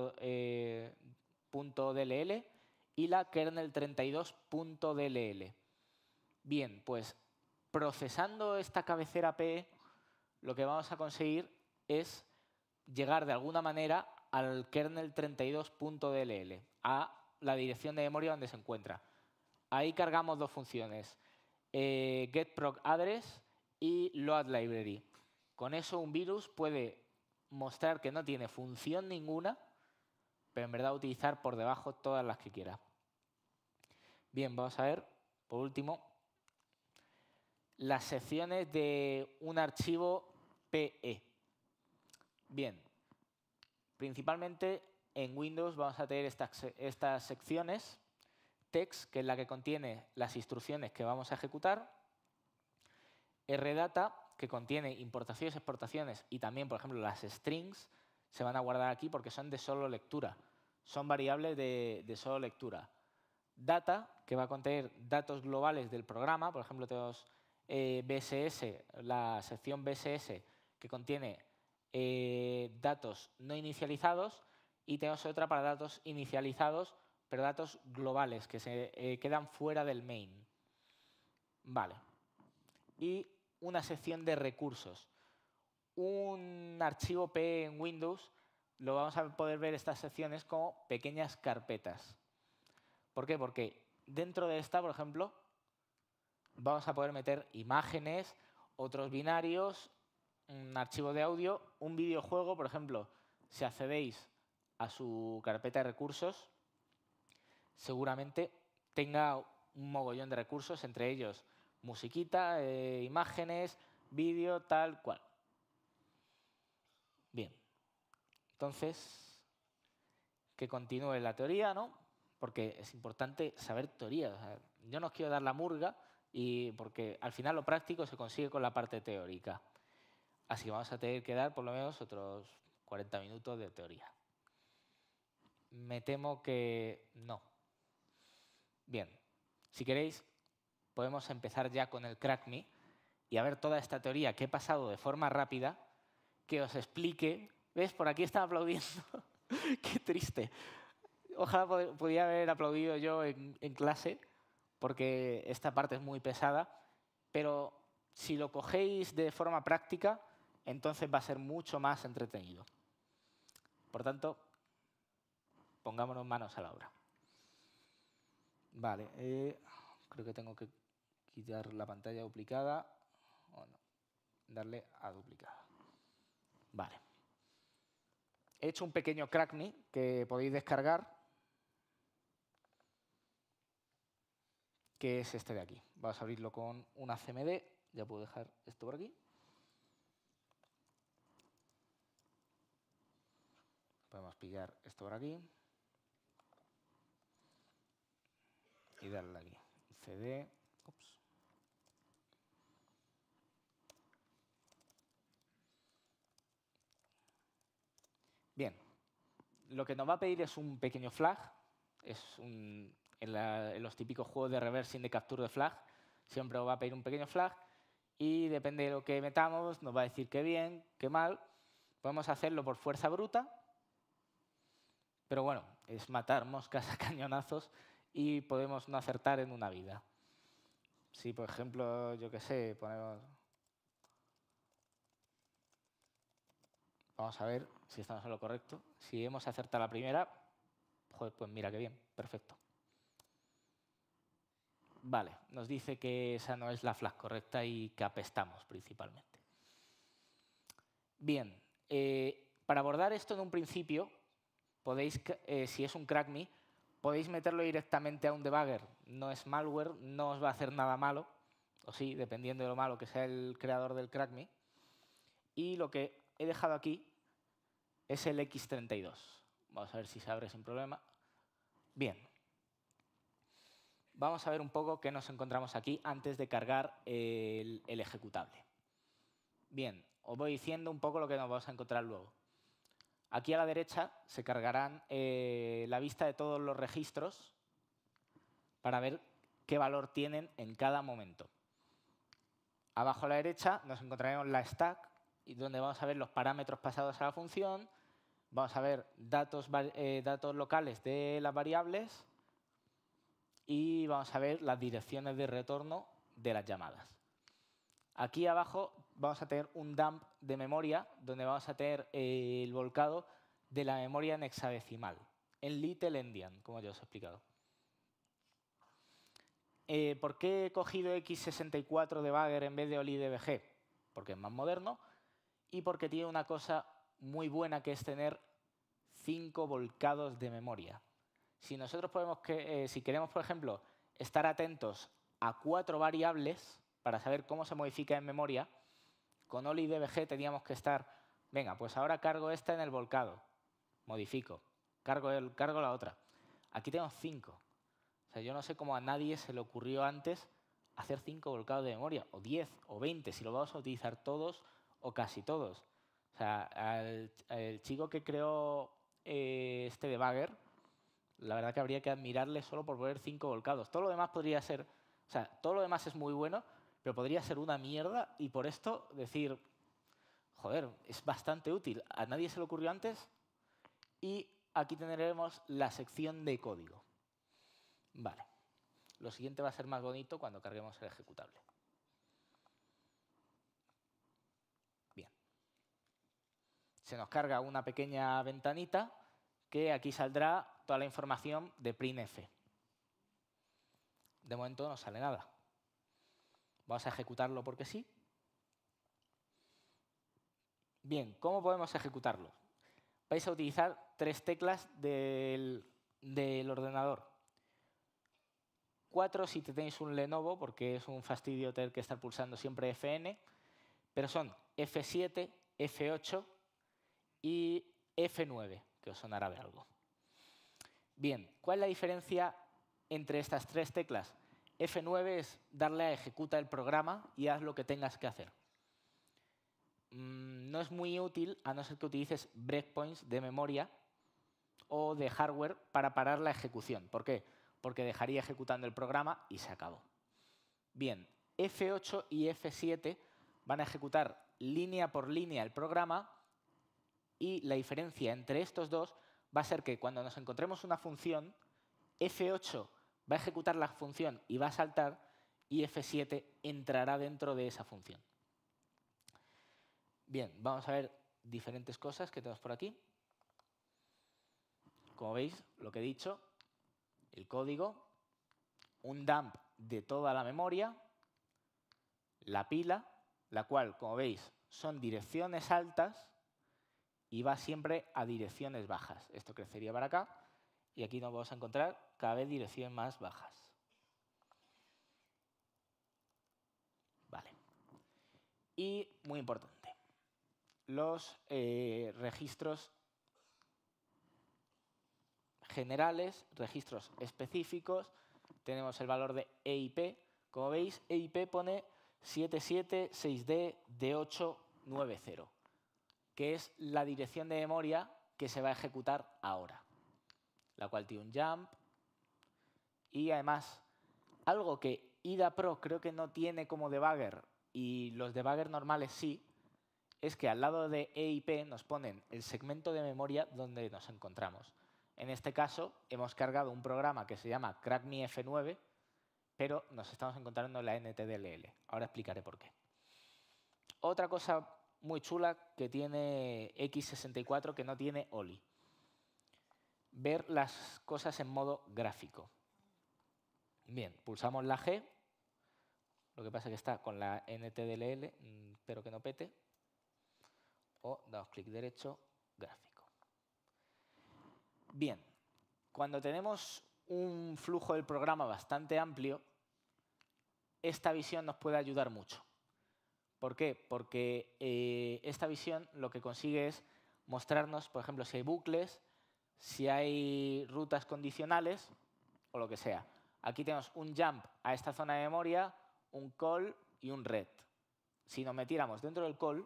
y la kernel treinta y dos punto d l l. Bien, pues procesando esta cabecera P E, lo que vamos a conseguir es llegar de alguna manera al kernel treinta y dos punto d l l, a la dirección de memoria donde se encuentra. Ahí cargamos dos funciones, eh, getProcAddress y loadLibrary. Con eso un virus puede mostrar que no tiene función ninguna, pero en verdad utilizar por debajo todas las que quiera. Bien, vamos a ver, por último, las secciones de un archivo P E. Bien, principalmente en Windows vamos a tener estas, estas secciones, text, que es la que contiene las instrucciones que vamos a ejecutar, rdata, que contiene importaciones, exportaciones y también, por ejemplo, las strings se van a guardar aquí porque son de solo lectura. Son variables de, de solo lectura. Data, que va a contener datos globales del programa. Por ejemplo, tenemos eh, B S S, la sección B S S, que contiene eh, datos no inicializados. Y tenemos otra para datos inicializados, pero datos globales, que se eh, quedan fuera del main. Vale. Y una sección de recursos. Un archivo P en Windows lo vamos a poder ver estas secciones como pequeñas carpetas. ¿Por qué? Porque dentro de esta, por ejemplo, vamos a poder meter imágenes, otros binarios, un archivo de audio, un videojuego. Por ejemplo, si accedéis a su carpeta de recursos, seguramente tenga un mogollón de recursos, entre ellos musiquita, eh, imágenes, vídeo, tal cual. Bien. Entonces, que continúe la teoría, ¿no? Porque es importante saber teoría. O sea, yo no os quiero dar la murga, y porque al final lo práctico se consigue con la parte teórica. Así que vamos a tener que dar por lo menos otros cuarenta minutos de teoría. Me temo que no. Bien, si queréis, podemos empezar ya con el Crack Me y a ver toda esta teoría que he pasado de forma rápida, que os explique. ¿Ves? Por aquí están aplaudiendo. Qué triste. Ojalá pudiera haber aplaudido yo en, en clase, porque esta parte es muy pesada, pero si lo cogéis de forma práctica, entonces va a ser mucho más entretenido. Por tanto, pongámonos manos a la obra. Vale, eh, creo que tengo que quitar la pantalla duplicada, o no, darle a duplicada. Vale. He hecho un pequeño Crack Me que podéis descargar, que es este de aquí. Vamos a abrirlo con una C M D. Ya puedo dejar esto por aquí. Podemos pillar esto por aquí. Y darle aquí. C D. Ups. Bien. Lo que nos va a pedir es un pequeño flag. Es un, en, la, en los típicos juegos de reversing de capture de flag, siempre os va a pedir un pequeño flag. Y depende de lo que metamos, nos va a decir qué bien, qué mal. Podemos hacerlo por fuerza bruta. Pero bueno, es matar moscas a cañonazos y podemos no acertar en una vida. Si, por ejemplo, yo qué sé, ponemos... Vamos a ver si estamos en lo correcto. Si hemos acertado la primera, joder, pues mira qué bien, perfecto. Vale, nos dice que esa no es la flag correcta y que apestamos principalmente. Bien, eh, para abordar esto en un principio, podéis, eh, si es un Crack Me, podéis meterlo directamente a un debugger. No es malware, no os va a hacer nada malo, o sí, dependiendo de lo malo que sea el creador del Crack Me. Y lo que he dejado aquí es el equis treinta y dos. Vamos a ver si se abre sin problema. Bien. Vamos a ver un poco qué nos encontramos aquí antes de cargar el, el ejecutable. Bien, os voy diciendo un poco lo que nos vamos a encontrar luego. Aquí a la derecha se cargarán eh, la vista de todos los registros para ver qué valor tienen en cada momento. Abajo a la derecha nos encontraremos la stack, donde vamos a ver los parámetros pasados a la función, vamos a ver datos, eh, datos locales de las variables y vamos a ver las direcciones de retorno de las llamadas. Aquí abajo vamos a tener un dump de memoria, donde vamos a tener eh, el volcado de la memoria en hexadecimal, en Little Endian, como ya os he explicado. Eh, ¿Por qué he cogido equis sesenta y cuatro debugger en vez de OliDBG? Porque es más moderno y porque tiene una cosa muy buena, que es tener cinco volcados de memoria. Si nosotros podemos que, eh, si queremos, por ejemplo, estar atentos a cuatro variables para saber cómo se modifica en memoria, con OliDBG teníamos que estar, venga, pues ahora cargo esta en el volcado, modifico, cargo, el, cargo la otra. Aquí tenemos cinco. O sea, yo no sé cómo a nadie se le ocurrió antes hacer cinco volcados de memoria, o diez, o veinte, si lo vamos a utilizar todos o casi todos. O sea, al, al chico que creó eh, este debugger, la verdad que habría que admirarle solo por poner cinco volcados. Todo lo demás podría ser, o sea, todo lo demás es muy bueno, pero podría ser una mierda y por esto decir, joder, es bastante útil. A nadie se le ocurrió antes y aquí tendremos la sección de código. Vale. Lo siguiente va a ser más bonito cuando carguemos el ejecutable. Bien. Se nos carga una pequeña ventanita que aquí saldrá toda la información de printf. De momento no sale nada. Vamos a ejecutarlo porque sí. Bien, ¿cómo podemos ejecutarlo? Vais a utilizar tres teclas del, del ordenador. Cuatro si tenéis un Lenovo, porque es un fastidio tener que estar pulsando siempre F N, pero son F siete, F ocho y F nueve, que os sonará de algo. Bien, ¿cuál es la diferencia entre estas tres teclas? F nueve es darle a ejecuta el programa y haz lo que tengas que hacer. Mm, no es muy útil a no ser que utilices breakpoints de memoria o de hardware para parar la ejecución. ¿Por qué? Porque dejaría ejecutando el programa y se acabó. Bien, F ocho y F siete van a ejecutar línea por línea el programa y la diferencia entre estos dos va a ser que cuando nos encontremos una función, F ocho va a ejecutar la función y va a saltar y F siete entrará dentro de esa función. Bien, vamos a ver diferentes cosas que tenemos por aquí. Como veis, lo que he dicho, el código, un dump de toda la memoria, la pila, la cual, como veis, son direcciones altas y va siempre a direcciones bajas. Esto crecería para acá y aquí nos vamos a encontrar cada vez direcciones más bajas. Vale. Y, muy importante, los eh, registros generales, registros específicos. Tenemos el valor de E I P. Como veis, E I P pone siete siete seis D D ocho nueve cero, que es la dirección de memoria que se va a ejecutar ahora, la cual tiene un jump. Y además, algo que I D A Pro creo que no tiene como debugger y los debugger normales sí, es que al lado de E I P nos ponen el segmento de memoria donde nos encontramos. En este caso, hemos cargado un programa que se llama crack me F nueve, pero nos estamos encontrando en la N T D L L. Ahora explicaré por qué. Otra cosa muy chula que tiene equis sesenta y cuatro que no tiene O L I. Ver las cosas en modo gráfico. Bien, pulsamos la G. Lo que pasa es que está con la N T D L L, espero que no pete. O damos clic derecho, gráfico. Bien, cuando tenemos un flujo del programa bastante amplio, esta visión nos puede ayudar mucho. ¿Por qué? Porque eh, esta visión lo que consigue es mostrarnos, por ejemplo, si hay bucles, si hay rutas condicionales o lo que sea. Aquí tenemos un jump a esta zona de memoria, un call y un read. Si nos metiéramos dentro del call,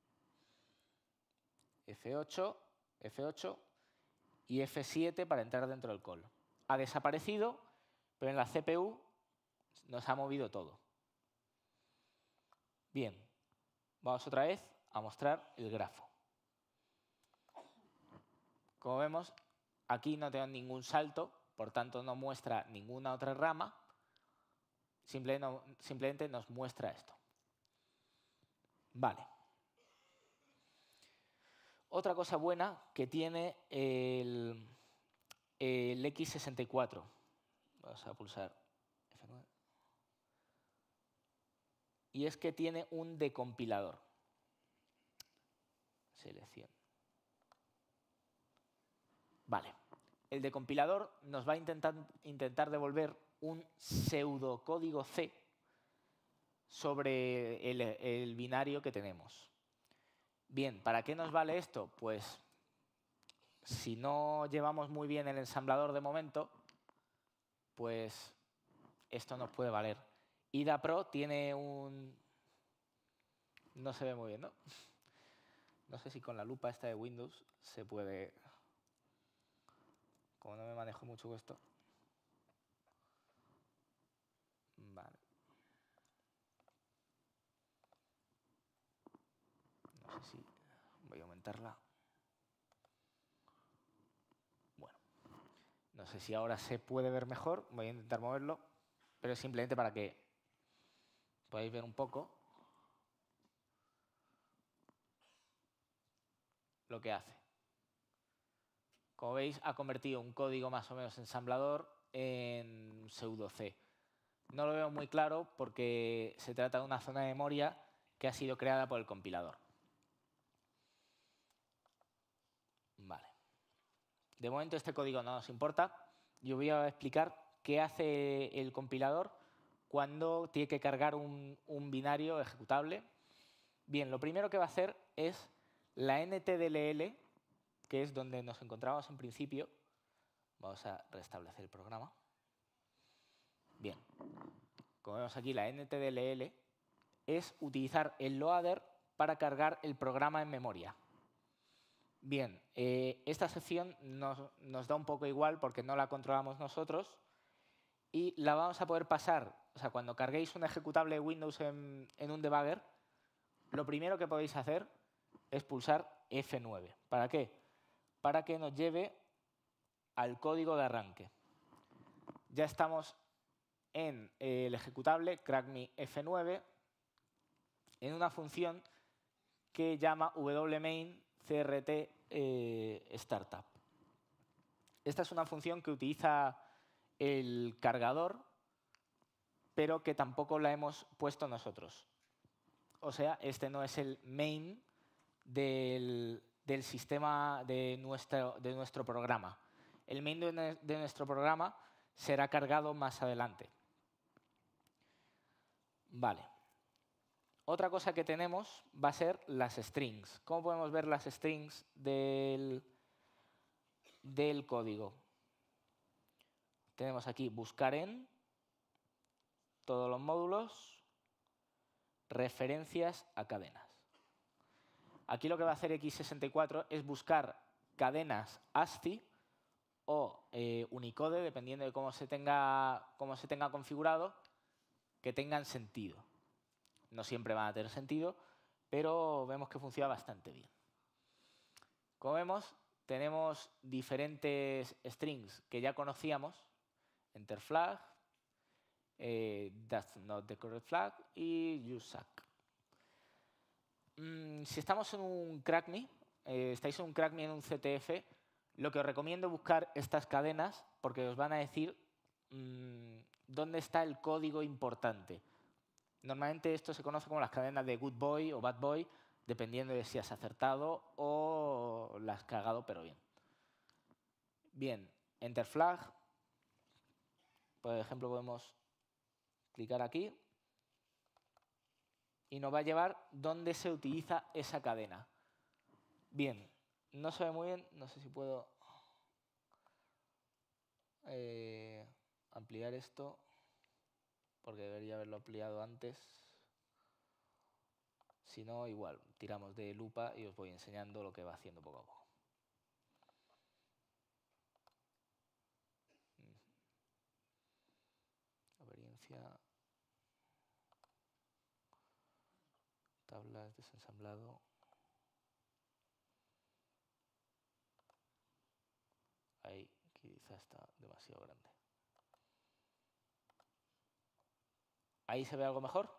F ocho, F ocho y F siete para entrar dentro del call. Ha desaparecido, pero en la C P U nos ha movido todo. Bien, vamos otra vez a mostrar el grafo. Como vemos, aquí no tenemos ningún salto, por tanto no muestra ninguna otra rama, simplemente nos muestra esto. Vale. Otra cosa buena que tiene el, el equis sesenta y cuatro. Vamos a pulsar F nueve. Y es que tiene un decompilador. Selección. Vale. El decompilador nos va a intentar, intentar devolver un pseudocódigo C sobre el, el binario que tenemos. Bien, ¿para qué nos vale esto? Pues si no llevamos muy bien el ensamblador de momento, pues esto nos puede valer. I D A Pro tiene un... No se ve muy bien, ¿no? No sé si con la lupa esta de Windows se puede... Como no me manejo mucho con esto. Vale. No sé si... Voy a aumentarla. Bueno. No sé si ahora se puede ver mejor. Voy a intentar moverlo. Pero simplemente para que podáis ver un poco lo que hace. Como veis, ha convertido un código más o menos ensamblador en pseudo C. No lo veo muy claro porque se trata de una zona de memoria que ha sido creada por el compilador. Vale. De momento este código no nos importa. Yo voy a explicar qué hace el compilador cuando tiene que cargar un, un binario ejecutable. Bien, lo primero que va a hacer es la N T D L L, que es donde nos encontramos en principio. Vamos a restablecer el programa. Bien, como vemos aquí, la N T D L L es utilizar el loader para cargar el programa en memoria. Bien, eh, esta sección nos, nos da un poco igual porque no la controlamos nosotros y la vamos a poder pasar. O sea, cuando carguéis un ejecutable de Windows en, en un debugger, lo primero que podéis hacer es pulsar F nueve. ¿Para qué? Para que nos lleve al código de arranque. Ya estamos en el ejecutable crackme F nueve en una función que llama wmain crt eh, startup. Esta es una función que utiliza el cargador, pero que tampoco la hemos puesto nosotros. O sea, este no es el main del, del sistema de nuestro, de nuestro programa. El main de, de nuestro programa será cargado más adelante. Vale. Otra cosa que tenemos va a ser las strings. ¿Cómo podemos ver las strings del, del código? Tenemos aquí buscar en, todos los módulos, referencias a cadenas. Aquí lo que va a hacer equis sesenta y cuatro es buscar cadenas ASCII o eh, Unicode, dependiendo de cómo se tenga, cómo se tenga configurado, que tengan sentido. No siempre van a tener sentido, pero vemos que funciona bastante bien. Como vemos, tenemos diferentes strings que ya conocíamos, enter flag, eh, that's not the correct flag y you suck. Mm, si estamos en un crackme, eh, estáis en un crackme en un C T F, lo que os recomiendo es buscar estas cadenas porque os van a decir mmm, dónde está el código importante. Normalmente esto se conoce como las cadenas de good boy o bad boy, dependiendo de si has acertado o la has cagado, pero bien. Bien, enter flag. Por ejemplo, podemos clicar aquí y nos va a llevar dónde se utiliza esa cadena. Bien, no se ve muy bien, no sé si puedo eh, ampliar esto, porque debería haberlo ampliado antes. Si no, igual, tiramos de lupa y os voy enseñando lo que va haciendo poco a poco. Apariencia. Tablas, desensamblado. Ahí quizá está demasiado grande. ¿Ahí se ve algo mejor?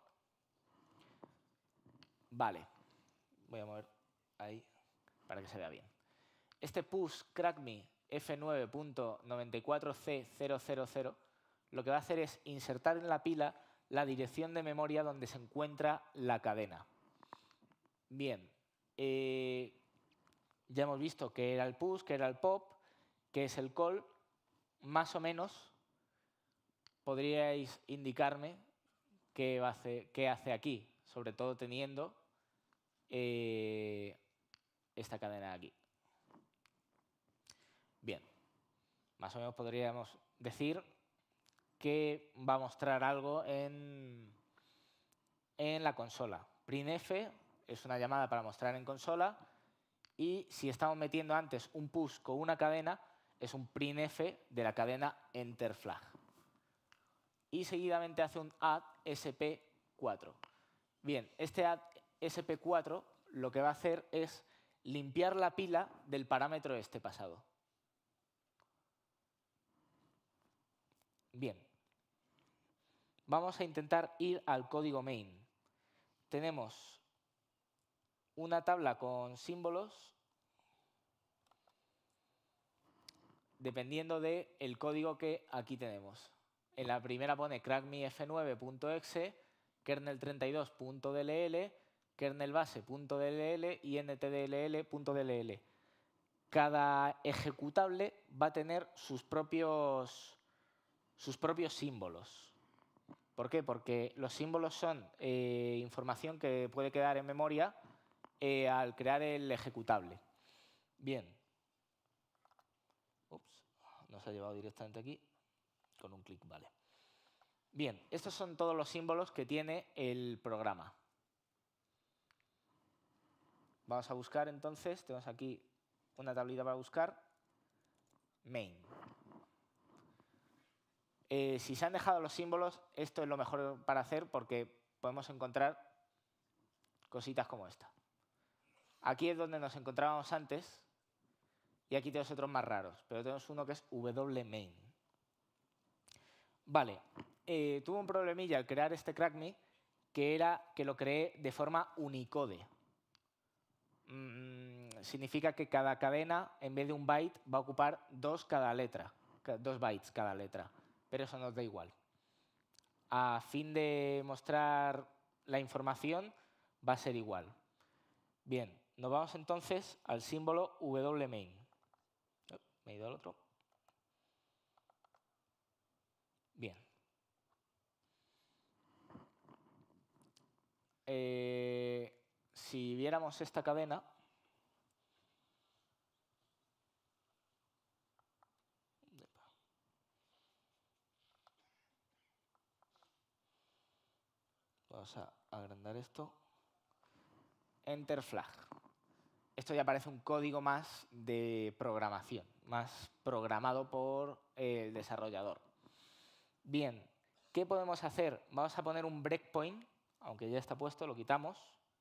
Vale. Voy a mover ahí para que se vea bien. Este push crackme F nueve punto noventa y cuatro C cero cero cero lo que va a hacer es insertar en la pila la dirección de memoria donde se encuentra la cadena. Bien. Eh, ya hemos visto que era el push, que era el pop, que es el call. Más o menos podríais indicarme qué hace, qué hace aquí, sobre todo teniendo eh, esta cadena de aquí. Bien, más o menos podríamos decir que va a mostrar algo en, en la consola. printf es una llamada para mostrar en consola y si estamos metiendo antes un push con una cadena, es un printf de la cadena enter flag. Y seguidamente hace un add S P cuatro. Bien, este add S P cuatro lo que va a hacer es limpiar la pila del parámetro este pasado. Bien, vamos a intentar ir al código main. Tenemos una tabla con símbolos dependiendo del código que aquí tenemos. En la primera pone crackme f nueve punto e x e, kernel treinta y dos punto d l l, kernel base punto d l l y ntdll punto d l l. Cada ejecutable va a tener sus propios, sus propios símbolos. ¿Por qué? Porque los símbolos son eh, información que puede quedar en memoria eh, al crear el ejecutable. Bien. Ups, nos ha llevado directamente aquí. Con un clic, vale. Bien, estos son todos los símbolos que tiene el programa. Vamos a buscar entonces, tenemos aquí una tablita para buscar, main. Eh, si se han dejado los símbolos, esto es lo mejor para hacer porque podemos encontrar cositas como esta. Aquí es donde nos encontrábamos antes y aquí tenemos otros más raros, pero tenemos uno que es wmain. Vale, eh, tuve un problemilla al crear este crackme que era que lo creé de forma unicode. Mm, significa que cada cadena, en vez de un byte, va a ocupar dos cada letra, dos bytes cada letra. Pero eso nos da igual. A fin de mostrar la información, va a ser igual. Bien, nos vamos entonces al símbolo wmain. Oh, me he ido al otro. Bien. Eh, si viéramos esta cadena, vamos a agrandar esto. Enter flag. Esto ya parece un código más de programación, más programado por el desarrollador. Bien, ¿qué podemos hacer? Vamos a poner un breakpoint, aunque ya está puesto, lo quitamos,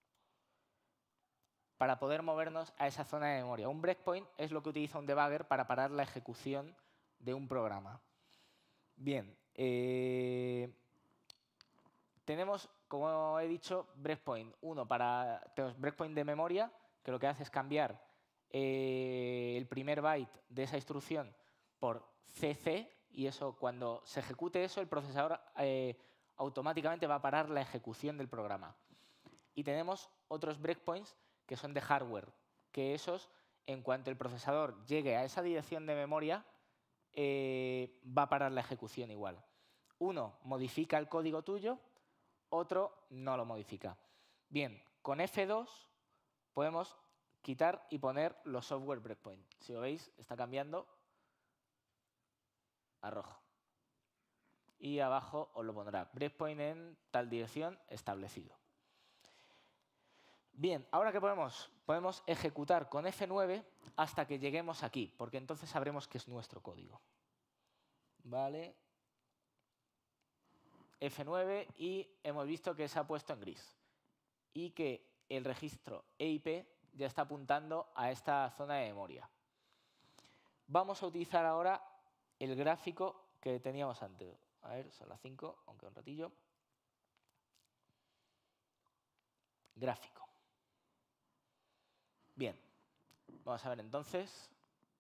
para poder movernos a esa zona de memoria. Un breakpoint es lo que utiliza un debugger para parar la ejecución de un programa. Bien, eh, tenemos, como he dicho, breakpoint. Uno para tenemos breakpoint de memoria, que lo que hace es cambiar eh, el primer byte de esa instrucción por C C, y eso, cuando se ejecute eso, el procesador eh, automáticamente va a parar la ejecución del programa. Y tenemos otros breakpoints que son de hardware, que esos, en cuanto el procesador llegue a esa dirección de memoria, eh, va a parar la ejecución igual. Uno modifica el código tuyo, otro no lo modifica. Bien, con F dos podemos quitar y poner los software breakpoint. Si lo veis, está cambiando a rojo. Y abajo os lo pondrá breakpoint en tal dirección establecido. Bien, ¿ahora qué podemos? Podemos ejecutar con F nueve hasta que lleguemos aquí, porque entonces sabremos que es nuestro código. Vale. F nueve y hemos visto que se ha puesto en gris y que el registro E I P ya está apuntando a esta zona de memoria. Vamos a utilizar ahora el gráfico que teníamos antes. A ver, son las cinco, aunque un ratillo. Gráfico. Bien, vamos a ver entonces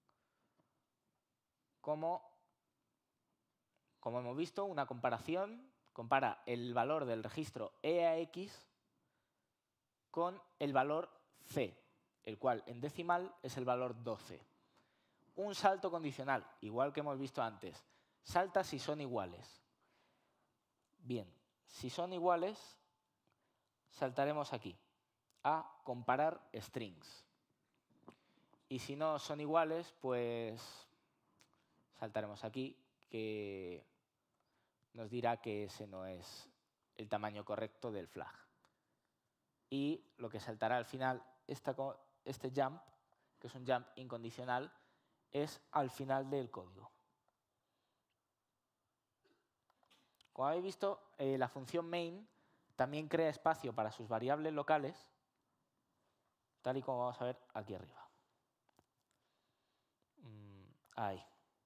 cómo, como hemos visto, una comparación compara el valor del registro E A X con el valor C, el cual en decimal es el valor doce. Un salto condicional, igual que hemos visto antes. Salta si son iguales. Bien, si son iguales, saltaremos aquí a comparar strings. Y si no son iguales, pues saltaremos aquí, que nos dirá que ese no es el tamaño correcto del flag. Y lo que saltará al final, esta, este jump, que es un jump incondicional, es al final del código. Como habéis visto, eh, la función main también crea espacio para sus variables locales, tal y como vamos a ver aquí arriba. Mm, ahí.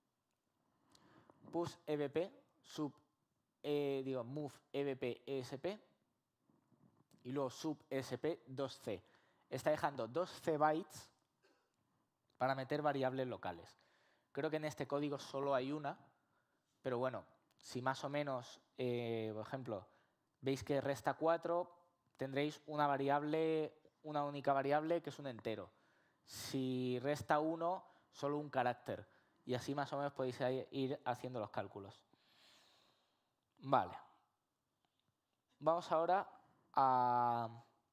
Push evp, sub, eh, digo, move evp esp y luego sub esp dos c. Está dejando dos c bytes para meter variables locales. Creo que en este código solo hay una, pero bueno, si más o menos, eh, por ejemplo, veis que resta cuatro, tendréis una variable, una única variable que es un entero. Si resta uno, solo un carácter. Y así más o menos podéis ir haciendo los cálculos. Vale. Vamos ahora a,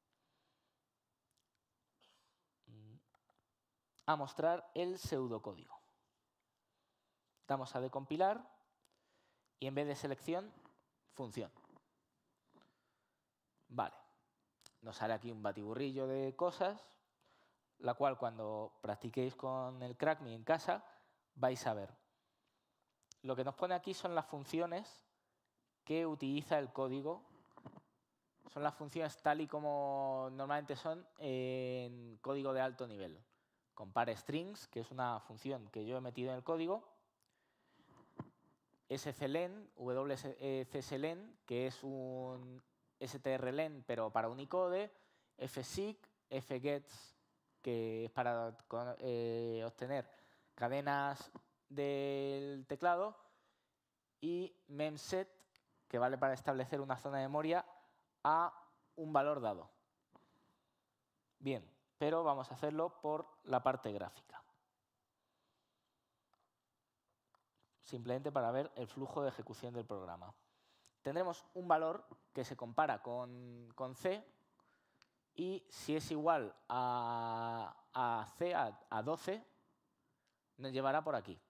a mostrar el pseudocódigo. Damos a decompilar y en vez de selección, función. Vale. Nos sale aquí un batiburrillo de cosas, la cual cuando practiquéis con el Crack Me en casa vais a ver. Lo que nos pone aquí son las funciones que utiliza el código. Son las funciones tal y como normalmente son en código de alto nivel. Compare strings, que es una función que yo he metido en el código. sclen, wcslen, que es un strlen, pero para Unicode. fseek, fgets, que es para eh, obtener cadenas del teclado. Y memset, que vale para establecer una zona de memoria a un valor dado. Bien, pero vamos a hacerlo por la parte gráfica. Simplemente para ver el flujo de ejecución del programa. Tendremos un valor que se compara con, con C y si es igual a, a C, a, a doce, nos llevará por aquí.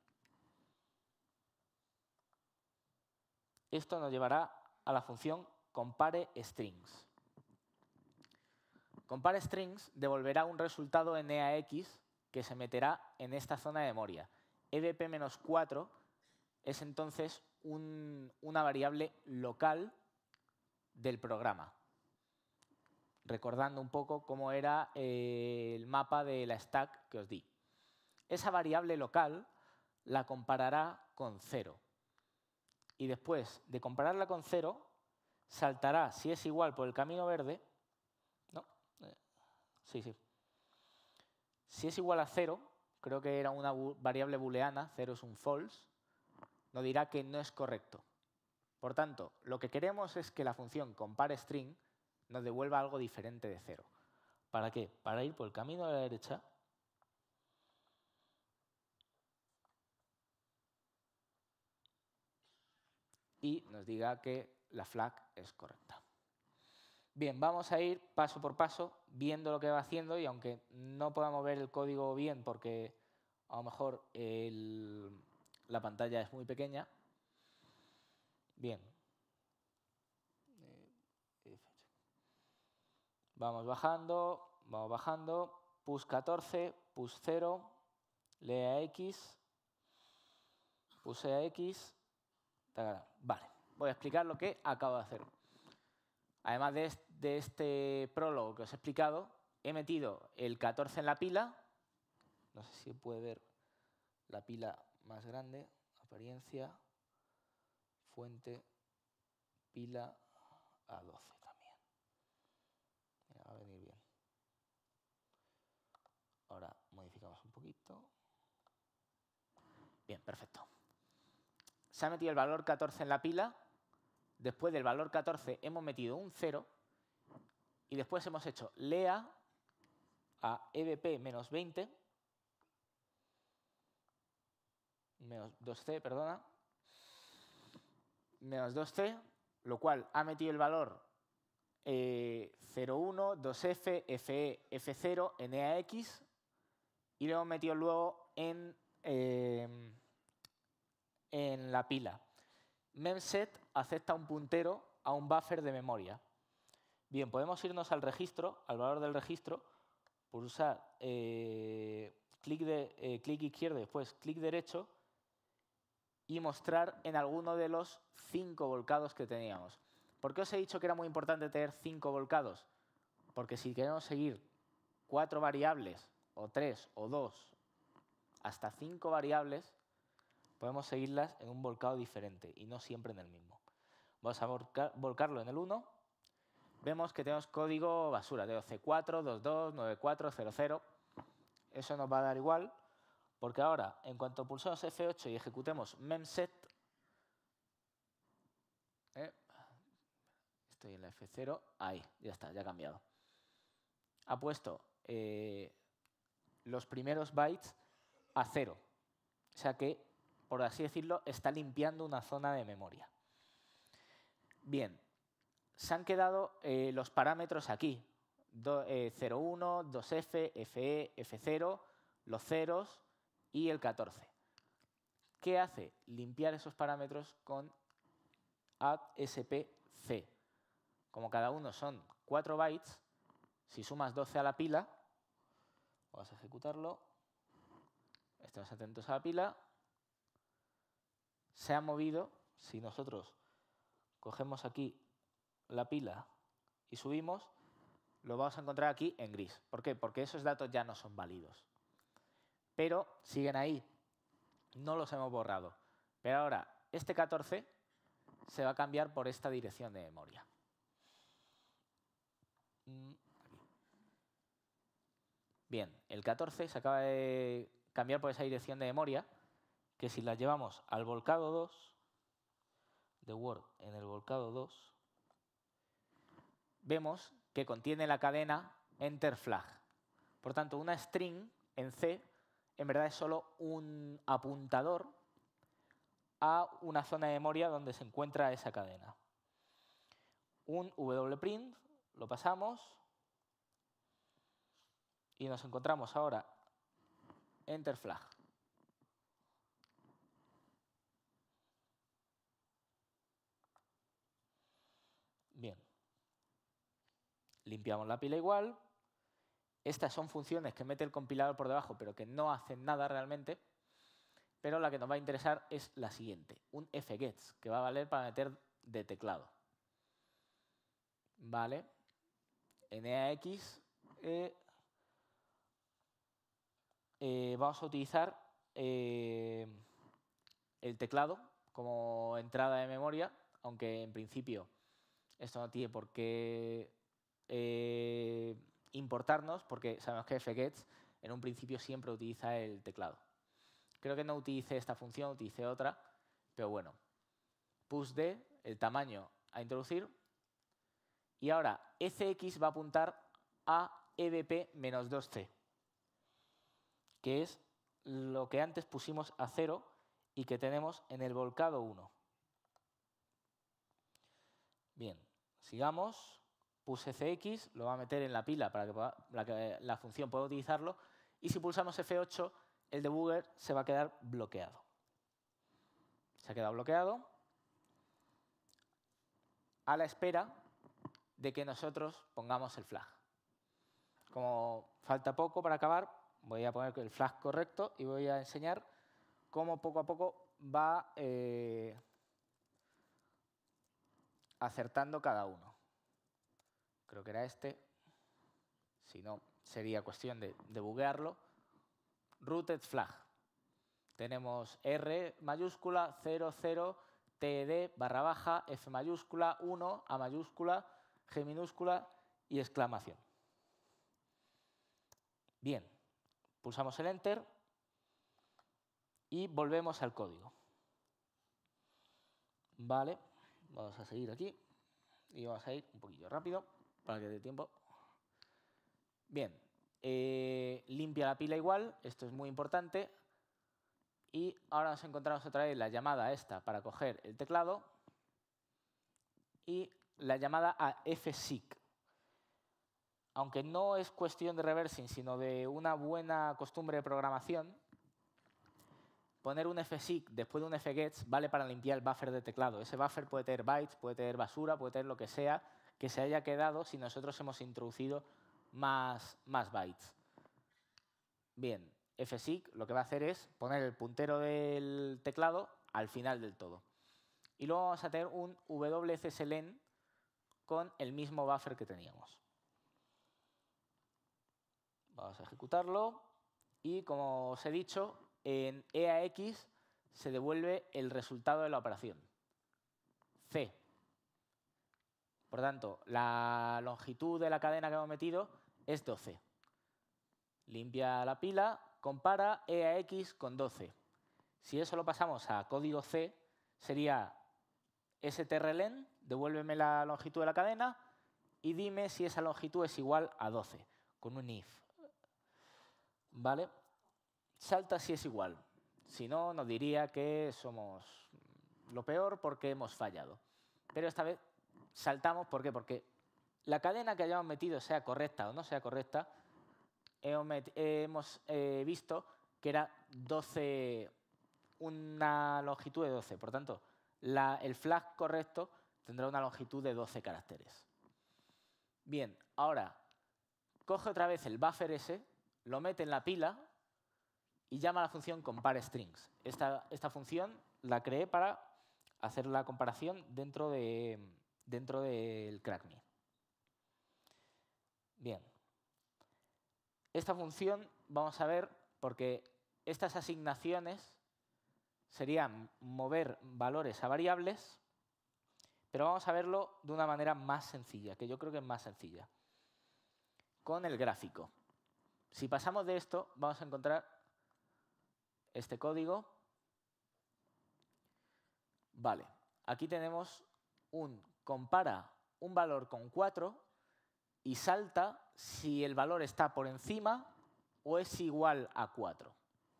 Esto nos llevará a la función compareStrings. CompareStrings devolverá un resultado en E A X que se meterá en esta zona de memoria. E V P menos cuatro es entonces un, una variable local del programa. Recordando un poco cómo era eh, el mapa de la stack que os di. Esa variable local la comparará con cero. Y después de compararla con cero, saltará, si es igual por el camino verde, ¿no? Eh, sí, sí. Si es igual a cero, creo que era una variable booleana, cero es un false, nos dirá que no es correcto. Por tanto, lo que queremos es que la función compareString nos devuelva algo diferente de cero. ¿Para qué? Para ir por el camino de la derecha y nos diga que la flag es correcta. Bien, vamos a ir paso por paso viendo lo que va haciendo y aunque no podamos ver el código bien porque a lo mejor el, la pantalla es muy pequeña. Bien. Vamos bajando, vamos bajando. Push catorce, push cero, lee a X, push a X. Vale, voy a explicar lo que acabo de hacer. Además de este, de este prólogo que os he explicado, he metido el catorce en la pila. No sé si puede ver la pila más grande. Apariencia, fuente, pila a doce también. Mira, va a venir bien. Ahora modificamos un poquito. Bien, perfecto. Se ha metido el valor catorce en la pila. Después del valor catorce hemos metido un cero. Y después hemos hecho lea a E V P menos veinte. Menos dos C, perdona. Menos dos C, lo cual ha metido el valor eh, cero uno, dos F, Fe, F cero en E A X. Y lo hemos metido luego en, eh, en la pila. memset acepta un puntero a un buffer de memoria. Bien, podemos irnos al registro, al valor del registro, pulsar eh, clic, de, eh, clic izquierdo y después clic derecho y mostrar en alguno de los cinco volcados que teníamos. ¿Por qué os he dicho que era muy importante tener cinco volcados? Porque si queremos seguir cuatro variables, o tres, o dos, hasta cinco variables, podemos seguirlas en un volcado diferente y no siempre en el mismo. Vamos a volcar, volcarlo en el uno. Vemos que tenemos código basura, tengo C cuatro, veintidós, noventa y cuatro, cero cero. Eso nos va a dar igual, porque ahora, en cuanto pulsemos F ocho y ejecutemos memset, ¿eh? Estoy en la F cero, ahí, ya está, ya ha cambiado. Ha puesto eh, los primeros bytes a cero. O sea que, por así decirlo, está limpiando una zona de memoria. Bien, se han quedado eh, los parámetros aquí. Do, eh, cero uno, dos F, Fe, F cero, los ceros y el catorce. ¿Qué hace? Limpiar esos parámetros con add S P C. Como cada uno son cuatro bytes, si sumas doce a la pila, vamos a ejecutarlo, estamos atentos a la pila, se ha movido, si nosotros cogemos aquí la pila y subimos, lo vamos a encontrar aquí en gris. ¿Por qué? Porque esos datos ya no son válidos. Pero siguen ahí, no los hemos borrado. Pero ahora, este catorce se va a cambiar por esta dirección de memoria. Bien, el catorce se acaba de cambiar por esa dirección de memoria, que si la llevamos al volcado dos, de Word en el volcado dos, vemos que contiene la cadena enter flag. Por tanto, una string en C en verdad es solo un apuntador a una zona de memoria donde se encuentra esa cadena. Un wprint, lo pasamos y nos encontramos ahora enter flag. Bien. Limpiamos la pila igual. Estas son funciones que mete el compilador por debajo, pero que no hacen nada realmente. Pero la que nos va a interesar es la siguiente, un fgets, que va a valer para meter de teclado. Vale. Nax. Eh, eh, vamos a utilizar eh, el teclado como entrada de memoria, aunque en principio esto no tiene por qué eh, importarnos, porque sabemos que fgets en un principio siempre utiliza el teclado. Creo que no utilicé esta función, utilicé otra, pero bueno. Pushd, el tamaño a introducir. Y ahora, fx va a apuntar a E B P menos dos C, que es lo que antes pusimos a cero y que tenemos en el volcado uno. Bien, sigamos. Puse fx, lo va a meter en la pila para que, pueda, para que la función pueda utilizarlo. Y si pulsamos F ocho, el debugger se va a quedar bloqueado. Se ha quedado bloqueado a la espera de que nosotros pongamos el flag. Como falta poco para acabar, voy a poner el flag correcto y voy a enseñar cómo poco a poco va eh, acertando cada uno. Creo que era este. Si no, sería cuestión de debuguearlo. Routed flag. Tenemos R mayúscula, cero, cero, T D, barra baja, F mayúscula, uno, A mayúscula, G minúscula y exclamación. Bien, pulsamos el Enter y volvemos al código. Vale, vamos a seguir aquí y vamos a ir un poquillo rápido para que dé tiempo. Bien, eh, limpia la pila igual, esto es muy importante. Y ahora nos encontramos otra vez la llamada esta para coger el teclado y la llamada a fseek. Aunque no es cuestión de reversing, sino de una buena costumbre de programación, poner un fseek después de un fgets vale para limpiar el buffer de teclado. Ese buffer puede tener bytes, puede tener basura, puede tener lo que sea que se haya quedado si nosotros hemos introducido más, más bytes. Bien, fseek lo que va a hacer es poner el puntero del teclado al final del todo. Y luego vamos a tener un wcslen con el mismo buffer que teníamos. Vamos a ejecutarlo y, como os he dicho, en eax se devuelve el resultado de la operación, C. Por tanto, la longitud de la cadena que hemos metido es doce. Limpia la pila, compara eax con doce. Si eso lo pasamos a código C, sería strlen, devuélveme la longitud de la cadena y dime si esa longitud es igual a doce, con un if. ¿Vale? Salta si es igual. Si no, nos diría que somos lo peor porque hemos fallado. Pero esta vez saltamos, ¿por qué? Porque la cadena que hayamos metido, sea correcta o no sea correcta, hemos eh, visto que era doce, una longitud de doce. Por tanto, la, el flag correcto tendrá una longitud de doce caracteres. Bien, ahora coge otra vez el buffer ese, lo mete en la pila y llama a la función compareStrings. Esta, esta función la creé para hacer la comparación dentro, de, dentro del CrackMe. Bien. Esta función vamos a ver porque estas asignaciones serían mover valores a variables, pero vamos a verlo de una manera más sencilla, que yo creo que es más sencilla, con el gráfico. Si pasamos de esto, vamos a encontrar este código. Vale, aquí tenemos un compara un valor con cuatro y salta si el valor está por encima o es igual a cuatro.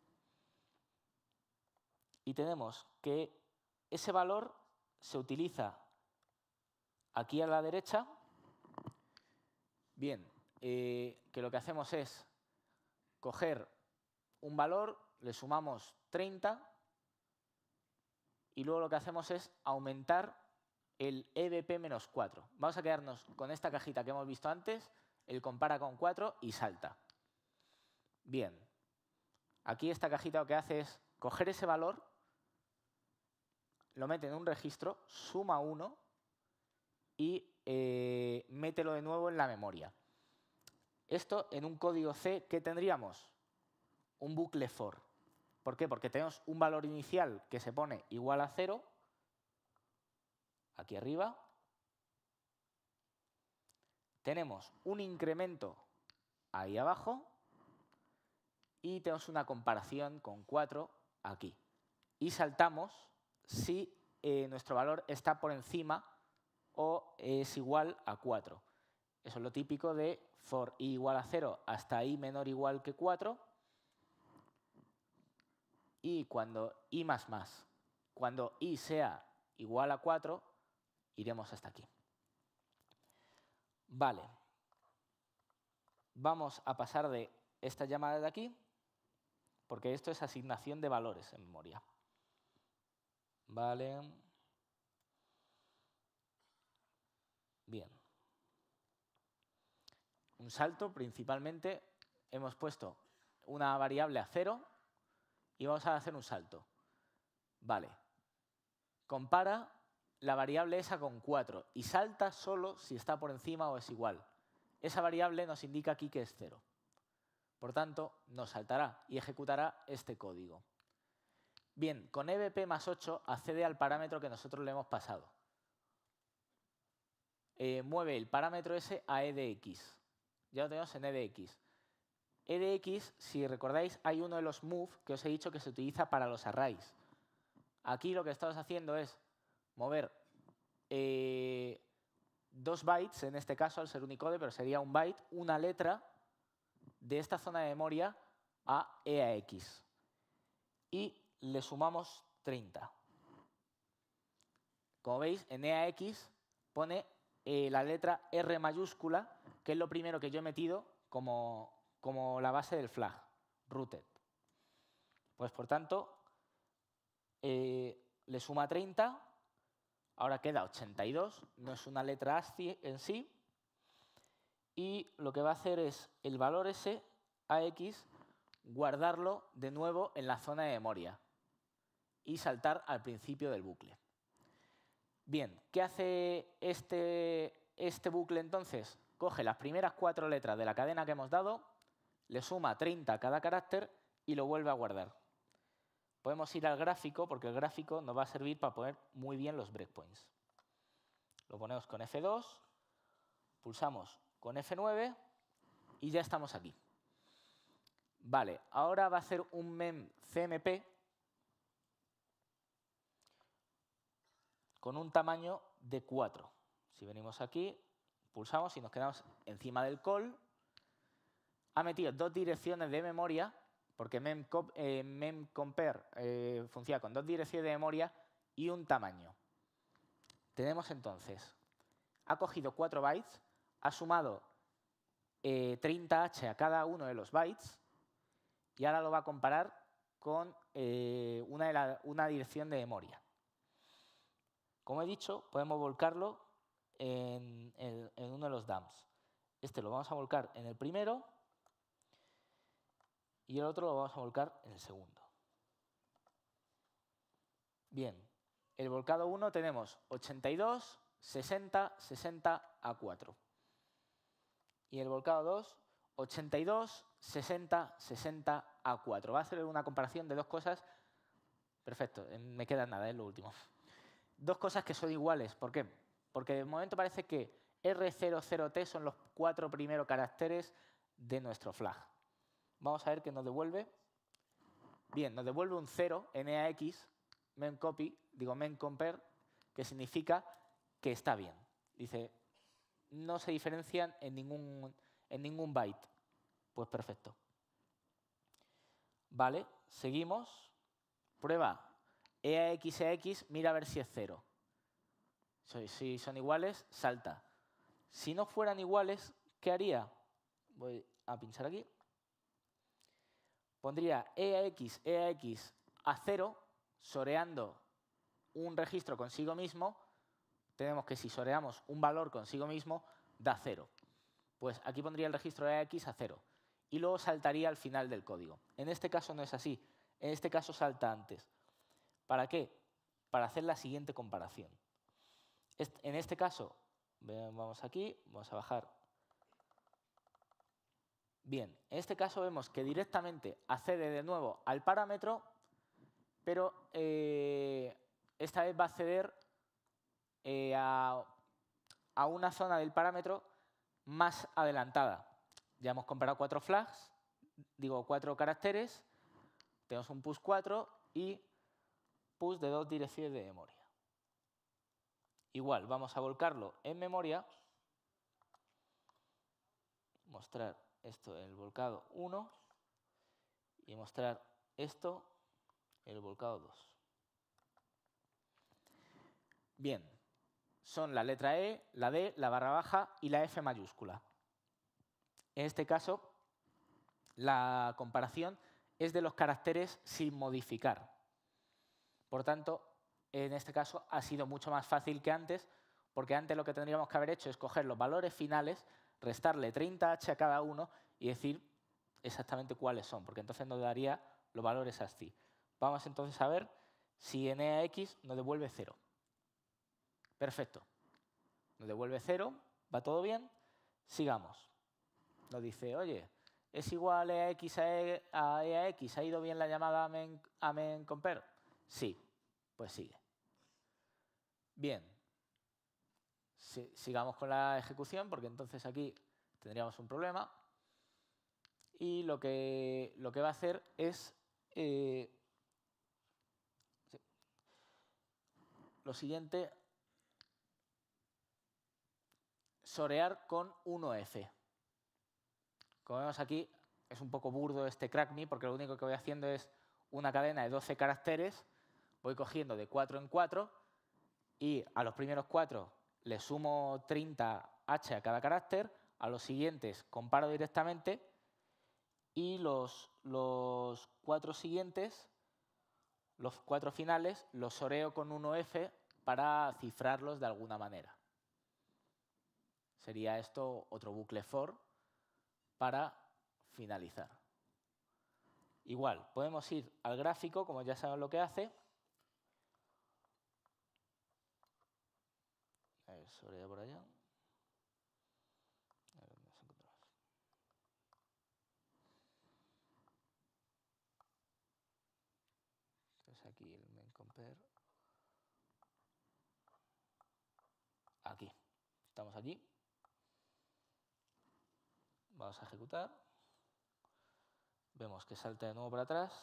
Y tenemos que ese valor se utiliza aquí a la derecha. Bien, eh, que lo que hacemos es coger un valor, le sumamos treinta y luego lo que hacemos es aumentar el E B P menos cuatro. Vamos a quedarnos con esta cajita que hemos visto antes, el compara con cuatro y salta. Bien, aquí esta cajita lo que hace es coger ese valor, lo mete en un registro, suma uno y eh, mételo de nuevo en la memoria. Esto en un código C, ¿qué tendríamos? Un bucle for. ¿Por qué? Porque tenemos un valor inicial que se pone igual a cero, aquí arriba. Tenemos un incremento ahí abajo y tenemos una comparación con cuatro aquí. Y saltamos si eh, nuestro valor está por encima o es igual a cuatro. Eso es lo típico de for i igual a cero hasta i menor o igual que cuatro. Y cuando i más más, cuando i sea igual a cuatro, iremos hasta aquí. Vale. Vamos a pasar de esta llamada de aquí, porque esto es asignación de valores en memoria. Vale. Bien. Un salto, principalmente, hemos puesto una variable a cero y vamos a hacer un salto. Vale. Compara la variable esa con cuatro y salta solo si está por encima o es igual. Esa variable nos indica aquí que es cero. Por tanto, nos saltará y ejecutará este código. Bien, con E B P más ocho accede al parámetro que nosotros le hemos pasado. Eh, mueve el parámetro ese a E D X. Ya lo tenemos en E D X. E D X, si recordáis, hay uno de los move que os he dicho que se utiliza para los arrays. Aquí lo que estamos haciendo es mover eh, dos bytes, en este caso al ser Unicode, pero sería un byte, una letra de esta zona de memoria a E A X. Y le sumamos treinta. Como veis, en E A X pone eh, la letra R mayúscula, que es lo primero que yo he metido como, como la base del flag, rooted. Pues por tanto, eh, le suma treinta, ahora queda ochenta y dos, no es una letra ASCII en sí, y lo que va a hacer es el valor ese, A X, guardarlo de nuevo en la zona de memoria y saltar al principio del bucle. Bien, ¿qué hace este, este bucle entonces? Coge las primeras cuatro letras de la cadena que hemos dado, le suma treinta a cada carácter y lo vuelve a guardar. Podemos ir al gráfico, porque el gráfico nos va a servir para poner muy bien los breakpoints. Lo ponemos con F dos, pulsamos con F nueve y ya estamos aquí. Vale, ahora va a hacer un memcmp con un tamaño de cuatro. Si venimos aquí, pulsamos y nos quedamos encima del call. Ha metido dos direcciones de memoria, porque memcompare eh, mem eh, funciona con dos direcciones de memoria y un tamaño. Tenemos entonces, ha cogido cuatro bytes, ha sumado eh, treinta H a cada uno de los bytes y ahora lo va a comparar con eh, una, de la, una dirección de memoria. Como he dicho, podemos volcarlo en, en, en uno de los dumps. Este lo vamos a volcar en el primero y el otro lo vamos a volcar en el segundo. Bien, el volcado uno tenemos ochenta y dos, sesenta, sesenta a cuatro. Y el volcado dos, ochenta y dos, sesenta, sesenta a cuatro. Va a hacer una comparación de dos cosas. Perfecto, me queda nada, es lo último. Dos cosas que son iguales. ¿Por qué? Porque de momento parece que R cero cero T son los cuatro primeros caracteres de nuestro flag. Vamos a ver qué nos devuelve. Bien, nos devuelve un cero en E A X, memcopy, digo memcompare, que significa que está bien. Dice, no se diferencian en ningún, en ningún byte. Pues perfecto. Vale, seguimos. Prueba E A X, E A X, mira a ver si es cero. Si son iguales, salta. Si no fueran iguales, ¿qué haría? Voy a pinchar aquí. Pondría E A X, E A X a cero, soreando un registro consigo mismo. Tenemos que si soreamos un valor consigo mismo, da cero. Pues aquí pondría el registro E A X a cero. Y luego saltaría al final del código. En este caso no es así. En este caso salta antes. ¿Para qué? Para hacer la siguiente comparación. En este caso, vamos aquí, vamos a bajar. Bien, en este caso vemos que directamente accede de nuevo al parámetro, pero eh, esta vez va a acceder eh, a, a una zona del parámetro más adelantada. Ya hemos comparado cuatro flags, digo cuatro caracteres, tenemos un push cuatro y push de dos direcciones de memoria. Igual, vamos a volcarlo en memoria, mostrar esto en el volcado uno y mostrar esto en el volcado dos. Bien, son la letra E, la D, la barra baja y la F mayúscula. En este caso, la comparación es de los caracteres sin modificar. Por tanto, en este caso ha sido mucho más fácil que antes, porque antes lo que tendríamos que haber hecho es coger los valores finales, restarle treinta H a cada uno y decir exactamente cuáles son, porque entonces nos daría los valores ASCII. Vamos entonces a ver si en E A X nos devuelve cero. Perfecto. Nos devuelve cero, va todo bien. Sigamos. Nos dice, oye, ¿es igual E A X a E A X? ¿Ha ido bien la llamada a memcompare? Sí, pues sigue. Bien. Sigamos con la ejecución, porque entonces aquí tendríamos un problema. Y lo que, lo que va a hacer es eh, sí. lo siguiente, sorear con uno F. Como vemos aquí, es un poco burdo este crackme, porque lo único que voy haciendo es una cadena de doce caracteres, voy cogiendo de cuatro en cuatro y a los primeros cuatro le sumo treinta H a cada carácter, a los siguientes comparo directamente y los, los cuatro siguientes los cuatro finales los soreo con uno efe para cifrarlos de alguna manera. Sería esto otro bucle for para finalizar. Igual, podemos ir al gráfico, como ya sabemos lo que hace. A ver, soreo por allá. A ver, ¿dónde nos encontramos? Entonces aquí el main compare. Aquí. Estamos allí. Vamos a ejecutar. Vemos que salta de nuevo para atrás.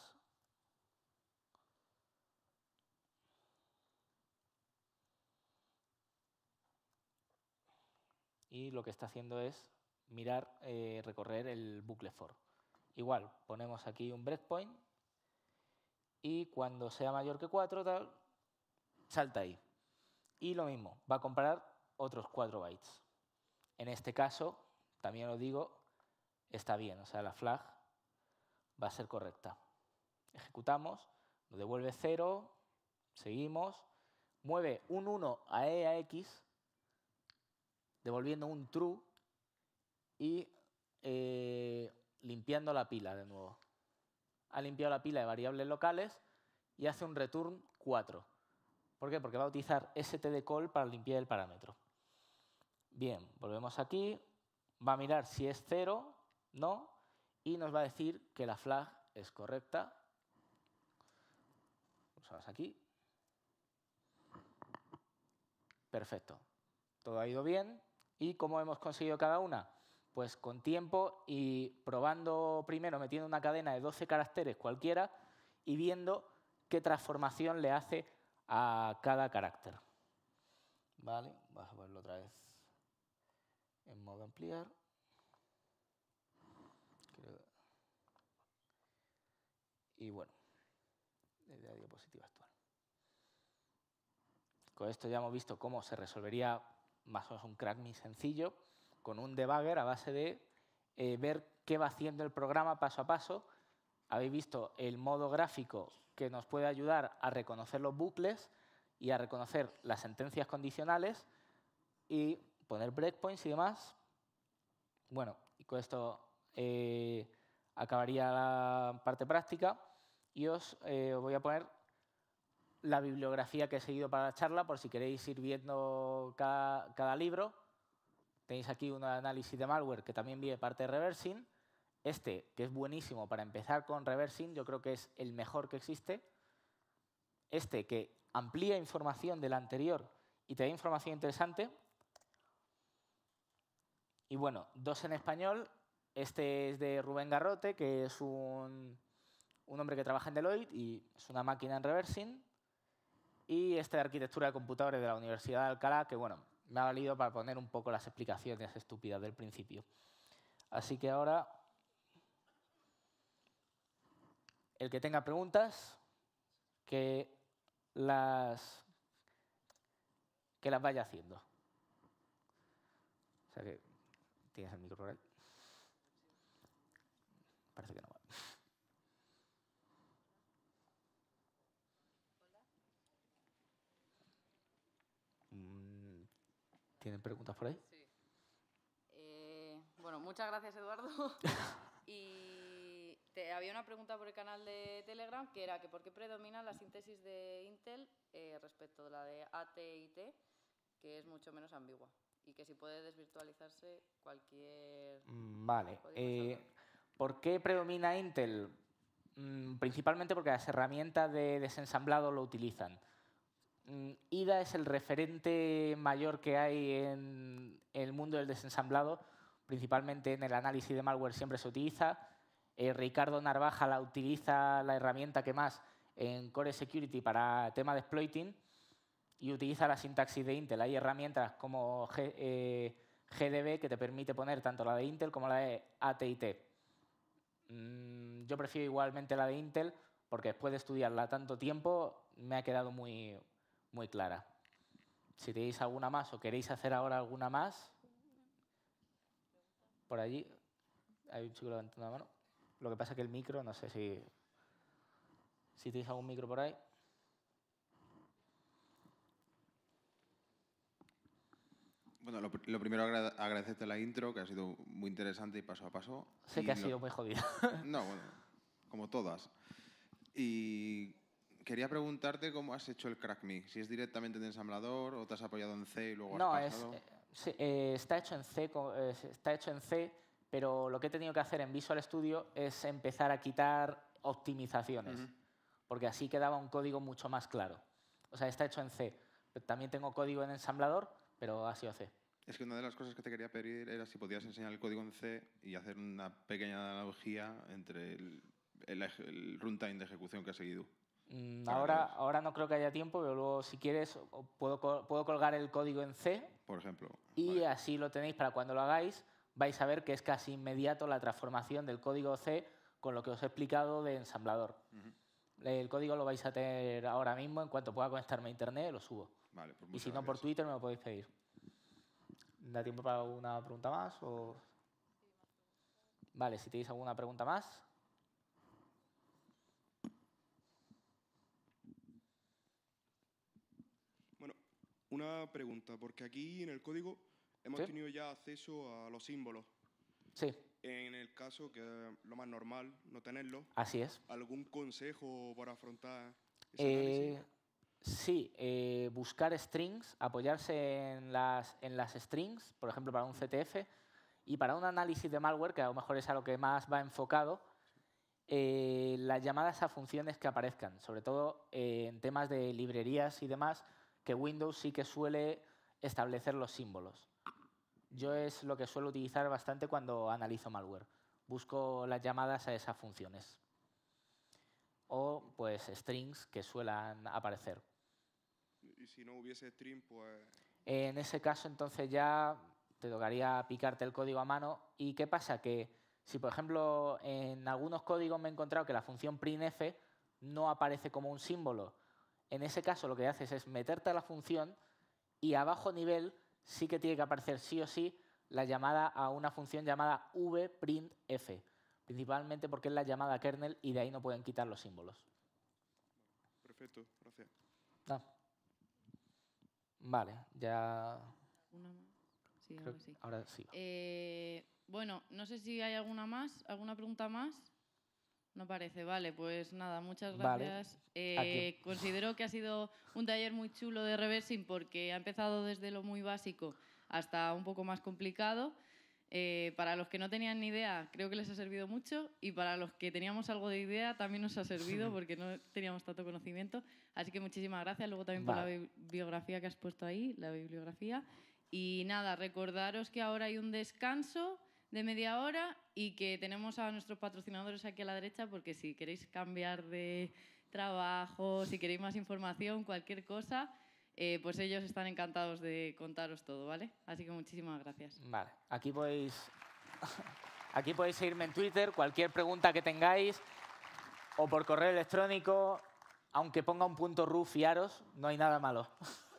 Y lo que está haciendo es mirar, eh, recorrer el bucle for. Igual, ponemos aquí un breakpoint y cuando sea mayor que cuatro, tal, salta ahí. Y lo mismo, va a comparar otros cuatro bytes. En este caso, también lo digo, está bien, o sea, la flag va a ser correcta. Ejecutamos, nos devuelve cero, seguimos, mueve un uno a E a X, devolviendo un true y eh, limpiando la pila de nuevo. Ha limpiado la pila de variables locales y hace un return cuatro. ¿Por qué? Porque va a utilizar stdcall para limpiar el parámetro. Bien, volvemos aquí, va a mirar si es cero, no, y nos va a decir que la flag es correcta. Pulsamos aquí. Perfecto. Todo ha ido bien. ¿Y cómo hemos conseguido cada una? Pues con tiempo y probando primero, metiendo una cadena de doce caracteres cualquiera y viendo qué transformación le hace a cada carácter. Vale, vamos a ponerlo otra vez en modo ampliar. Y bueno, desde la diapositiva actual. Con esto ya hemos visto cómo se resolvería más o menos un crack muy sencillo con un debugger a base de eh, ver qué va haciendo el programa paso a paso. Habéis visto el modo gráfico que nos puede ayudar a reconocer los bucles y a reconocer las sentencias condicionales y poner breakpoints y demás. Bueno, y con esto eh, acabaría la parte práctica y os eh, voy a poner la bibliografía que he seguido para la charla por si queréis ir viendo cada, cada libro. Tenéis aquí un análisis de malware que también viene parte de reversing. Este, que es buenísimo para empezar con reversing, yo creo que es el mejor que existe. Este, que amplía información del anterior y te da información interesante. Y bueno, dos en español. Este es de Rubén Garrote, que es un, un hombre que trabaja en Deloitte y es una máquina en reversing. Y este de arquitectura de computadores de la Universidad de Alcalá, que bueno, me ha valido para poner un poco las explicaciones estúpidas del principio. Así que ahora, el que tenga preguntas, que las, que las vaya haciendo. O sea que, ¿tienes el micro por ahí? Parece que no va. ¿Tienen preguntas por ahí? Sí. Eh, bueno, muchas gracias, Eduardo. Y te, había una pregunta por el canal de Telegram que era que por qué predomina la síntesis de Intel eh, respecto de la de A T y T, que es mucho menos ambigua. Y que si puede desvirtualizarse cualquier... Vale. Eh, ¿Por qué predomina Intel? Mm, principalmente porque las herramientas de desensamblado lo utilizan. I D A es el referente mayor que hay en el mundo del desensamblado, principalmente en el análisis de malware siempre se utiliza. Eh, Ricardo Narvaja la utiliza la herramienta que más en Core Security para tema de exploiting y utiliza la sintaxis de Intel. Hay herramientas como G, eh, G D B que te permite poner tanto la de Intel como la de A T y T. Mm, yo prefiero igualmente la de Intel porque después de estudiarla tanto tiempo me ha quedado muy... muy clara. Si tenéis alguna más o queréis hacer ahora alguna más, por allí hay un chico levantando la mano. Lo que pasa es que el micro, no sé si, si tenéis algún micro por ahí. No, lo, lo primero, agra agradecerte la intro, que ha sido muy interesante y paso a paso. Sé y que ha lo... sido muy jodido. No, bueno, como todas. Y quería preguntarte cómo has hecho el CrackMe. Si es directamente en ensamblador o te has apoyado en C y luego No, has es, pasado. eh, sí, eh, está hecho en C, eh, está hecho en C, pero lo que he tenido que hacer en Visual Studio es empezar a quitar optimizaciones, Uh-huh. porque así quedaba un código mucho más claro. O sea, está hecho en C. También tengo código en ensamblador, pero ha sido C. Es que una de las cosas que te quería pedir era si podías enseñar el código en C y hacer una pequeña analogía entre el, el, el runtime de ejecución que has seguido. Mm, ahora, ahora no creo que haya tiempo, pero luego, si quieres, puedo, puedo colgar el código en C. Por ejemplo. Y Vale. así lo tenéis para cuando lo hagáis. Vais a ver que es casi inmediato la transformación del código C con lo que os he explicado de ensamblador. Uh-huh. El código lo vais a tener ahora mismo. En cuanto pueda conectarme a internet, lo subo. Vale, pues y si no, gracias. por Twitter me lo podéis pedir. ¿Da tiempo para una pregunta más? O... Vale, si tenéis alguna pregunta más. Bueno, una pregunta, porque aquí en el código hemos ¿Sí? tenido ya acceso a los símbolos. Sí. En el caso que es lo más normal, no tenerlo. Así es. ¿Algún consejo para afrontar ese Eh, análisis? sí, eh, buscar strings, apoyarse en las, en las strings, por ejemplo, para un C T F, y para un análisis de malware, que a lo mejor es a lo que más va enfocado, eh, las llamadas a funciones que aparezcan, sobre todo eh, en temas de librerías y demás, que Windows sí que suele establecer los símbolos. Yo es lo que suelo utilizar bastante cuando analizo malware. Busco las llamadas a esas funciones. O, pues, strings que suelan aparecer. Y si no hubiese string, pues... En ese caso, entonces ya te tocaría picarte el código a mano. ¿Y qué pasa? Que si, por ejemplo, en algunos códigos me he encontrado que la función printf no aparece como un símbolo, en ese caso lo que haces es meterte a la función y a bajo nivel sí que tiene que aparecer sí o sí la llamada a una función llamada vprintf, principalmente porque es la llamada kernel y de ahí no pueden quitar los símbolos. Perfecto, gracias. No. Vale, ya... ¿Una más? Sí, creo ahora que sí. Ahora sí. Eh, bueno, no sé si hay alguna más, alguna pregunta más. No parece, vale, pues nada, muchas Vale. gracias. Eh, considero que ha sido un taller muy chulo de reversing porque ha empezado desde lo muy básico hasta un poco más complicado. Eh, para los que no tenían ni idea, creo que les ha servido mucho, y para los que teníamos algo de idea también nos ha servido porque no teníamos tanto conocimiento. Así que muchísimas gracias, luego también por Vale. la bi- biografía que has puesto ahí, la bibliografía. Y nada, recordaros que ahora hay un descanso de media hora y que tenemos a nuestros patrocinadores aquí a la derecha, porque si queréis cambiar de trabajo, si queréis más información, cualquier cosa, eh, pues ellos están encantados de contaros todo, ¿vale? Así que muchísimas gracias. Vale, aquí podéis, aquí podéis seguirme en Twitter, cualquier pregunta que tengáis, o por correo electrónico, aunque ponga un punto ru, fiaros, no hay nada malo.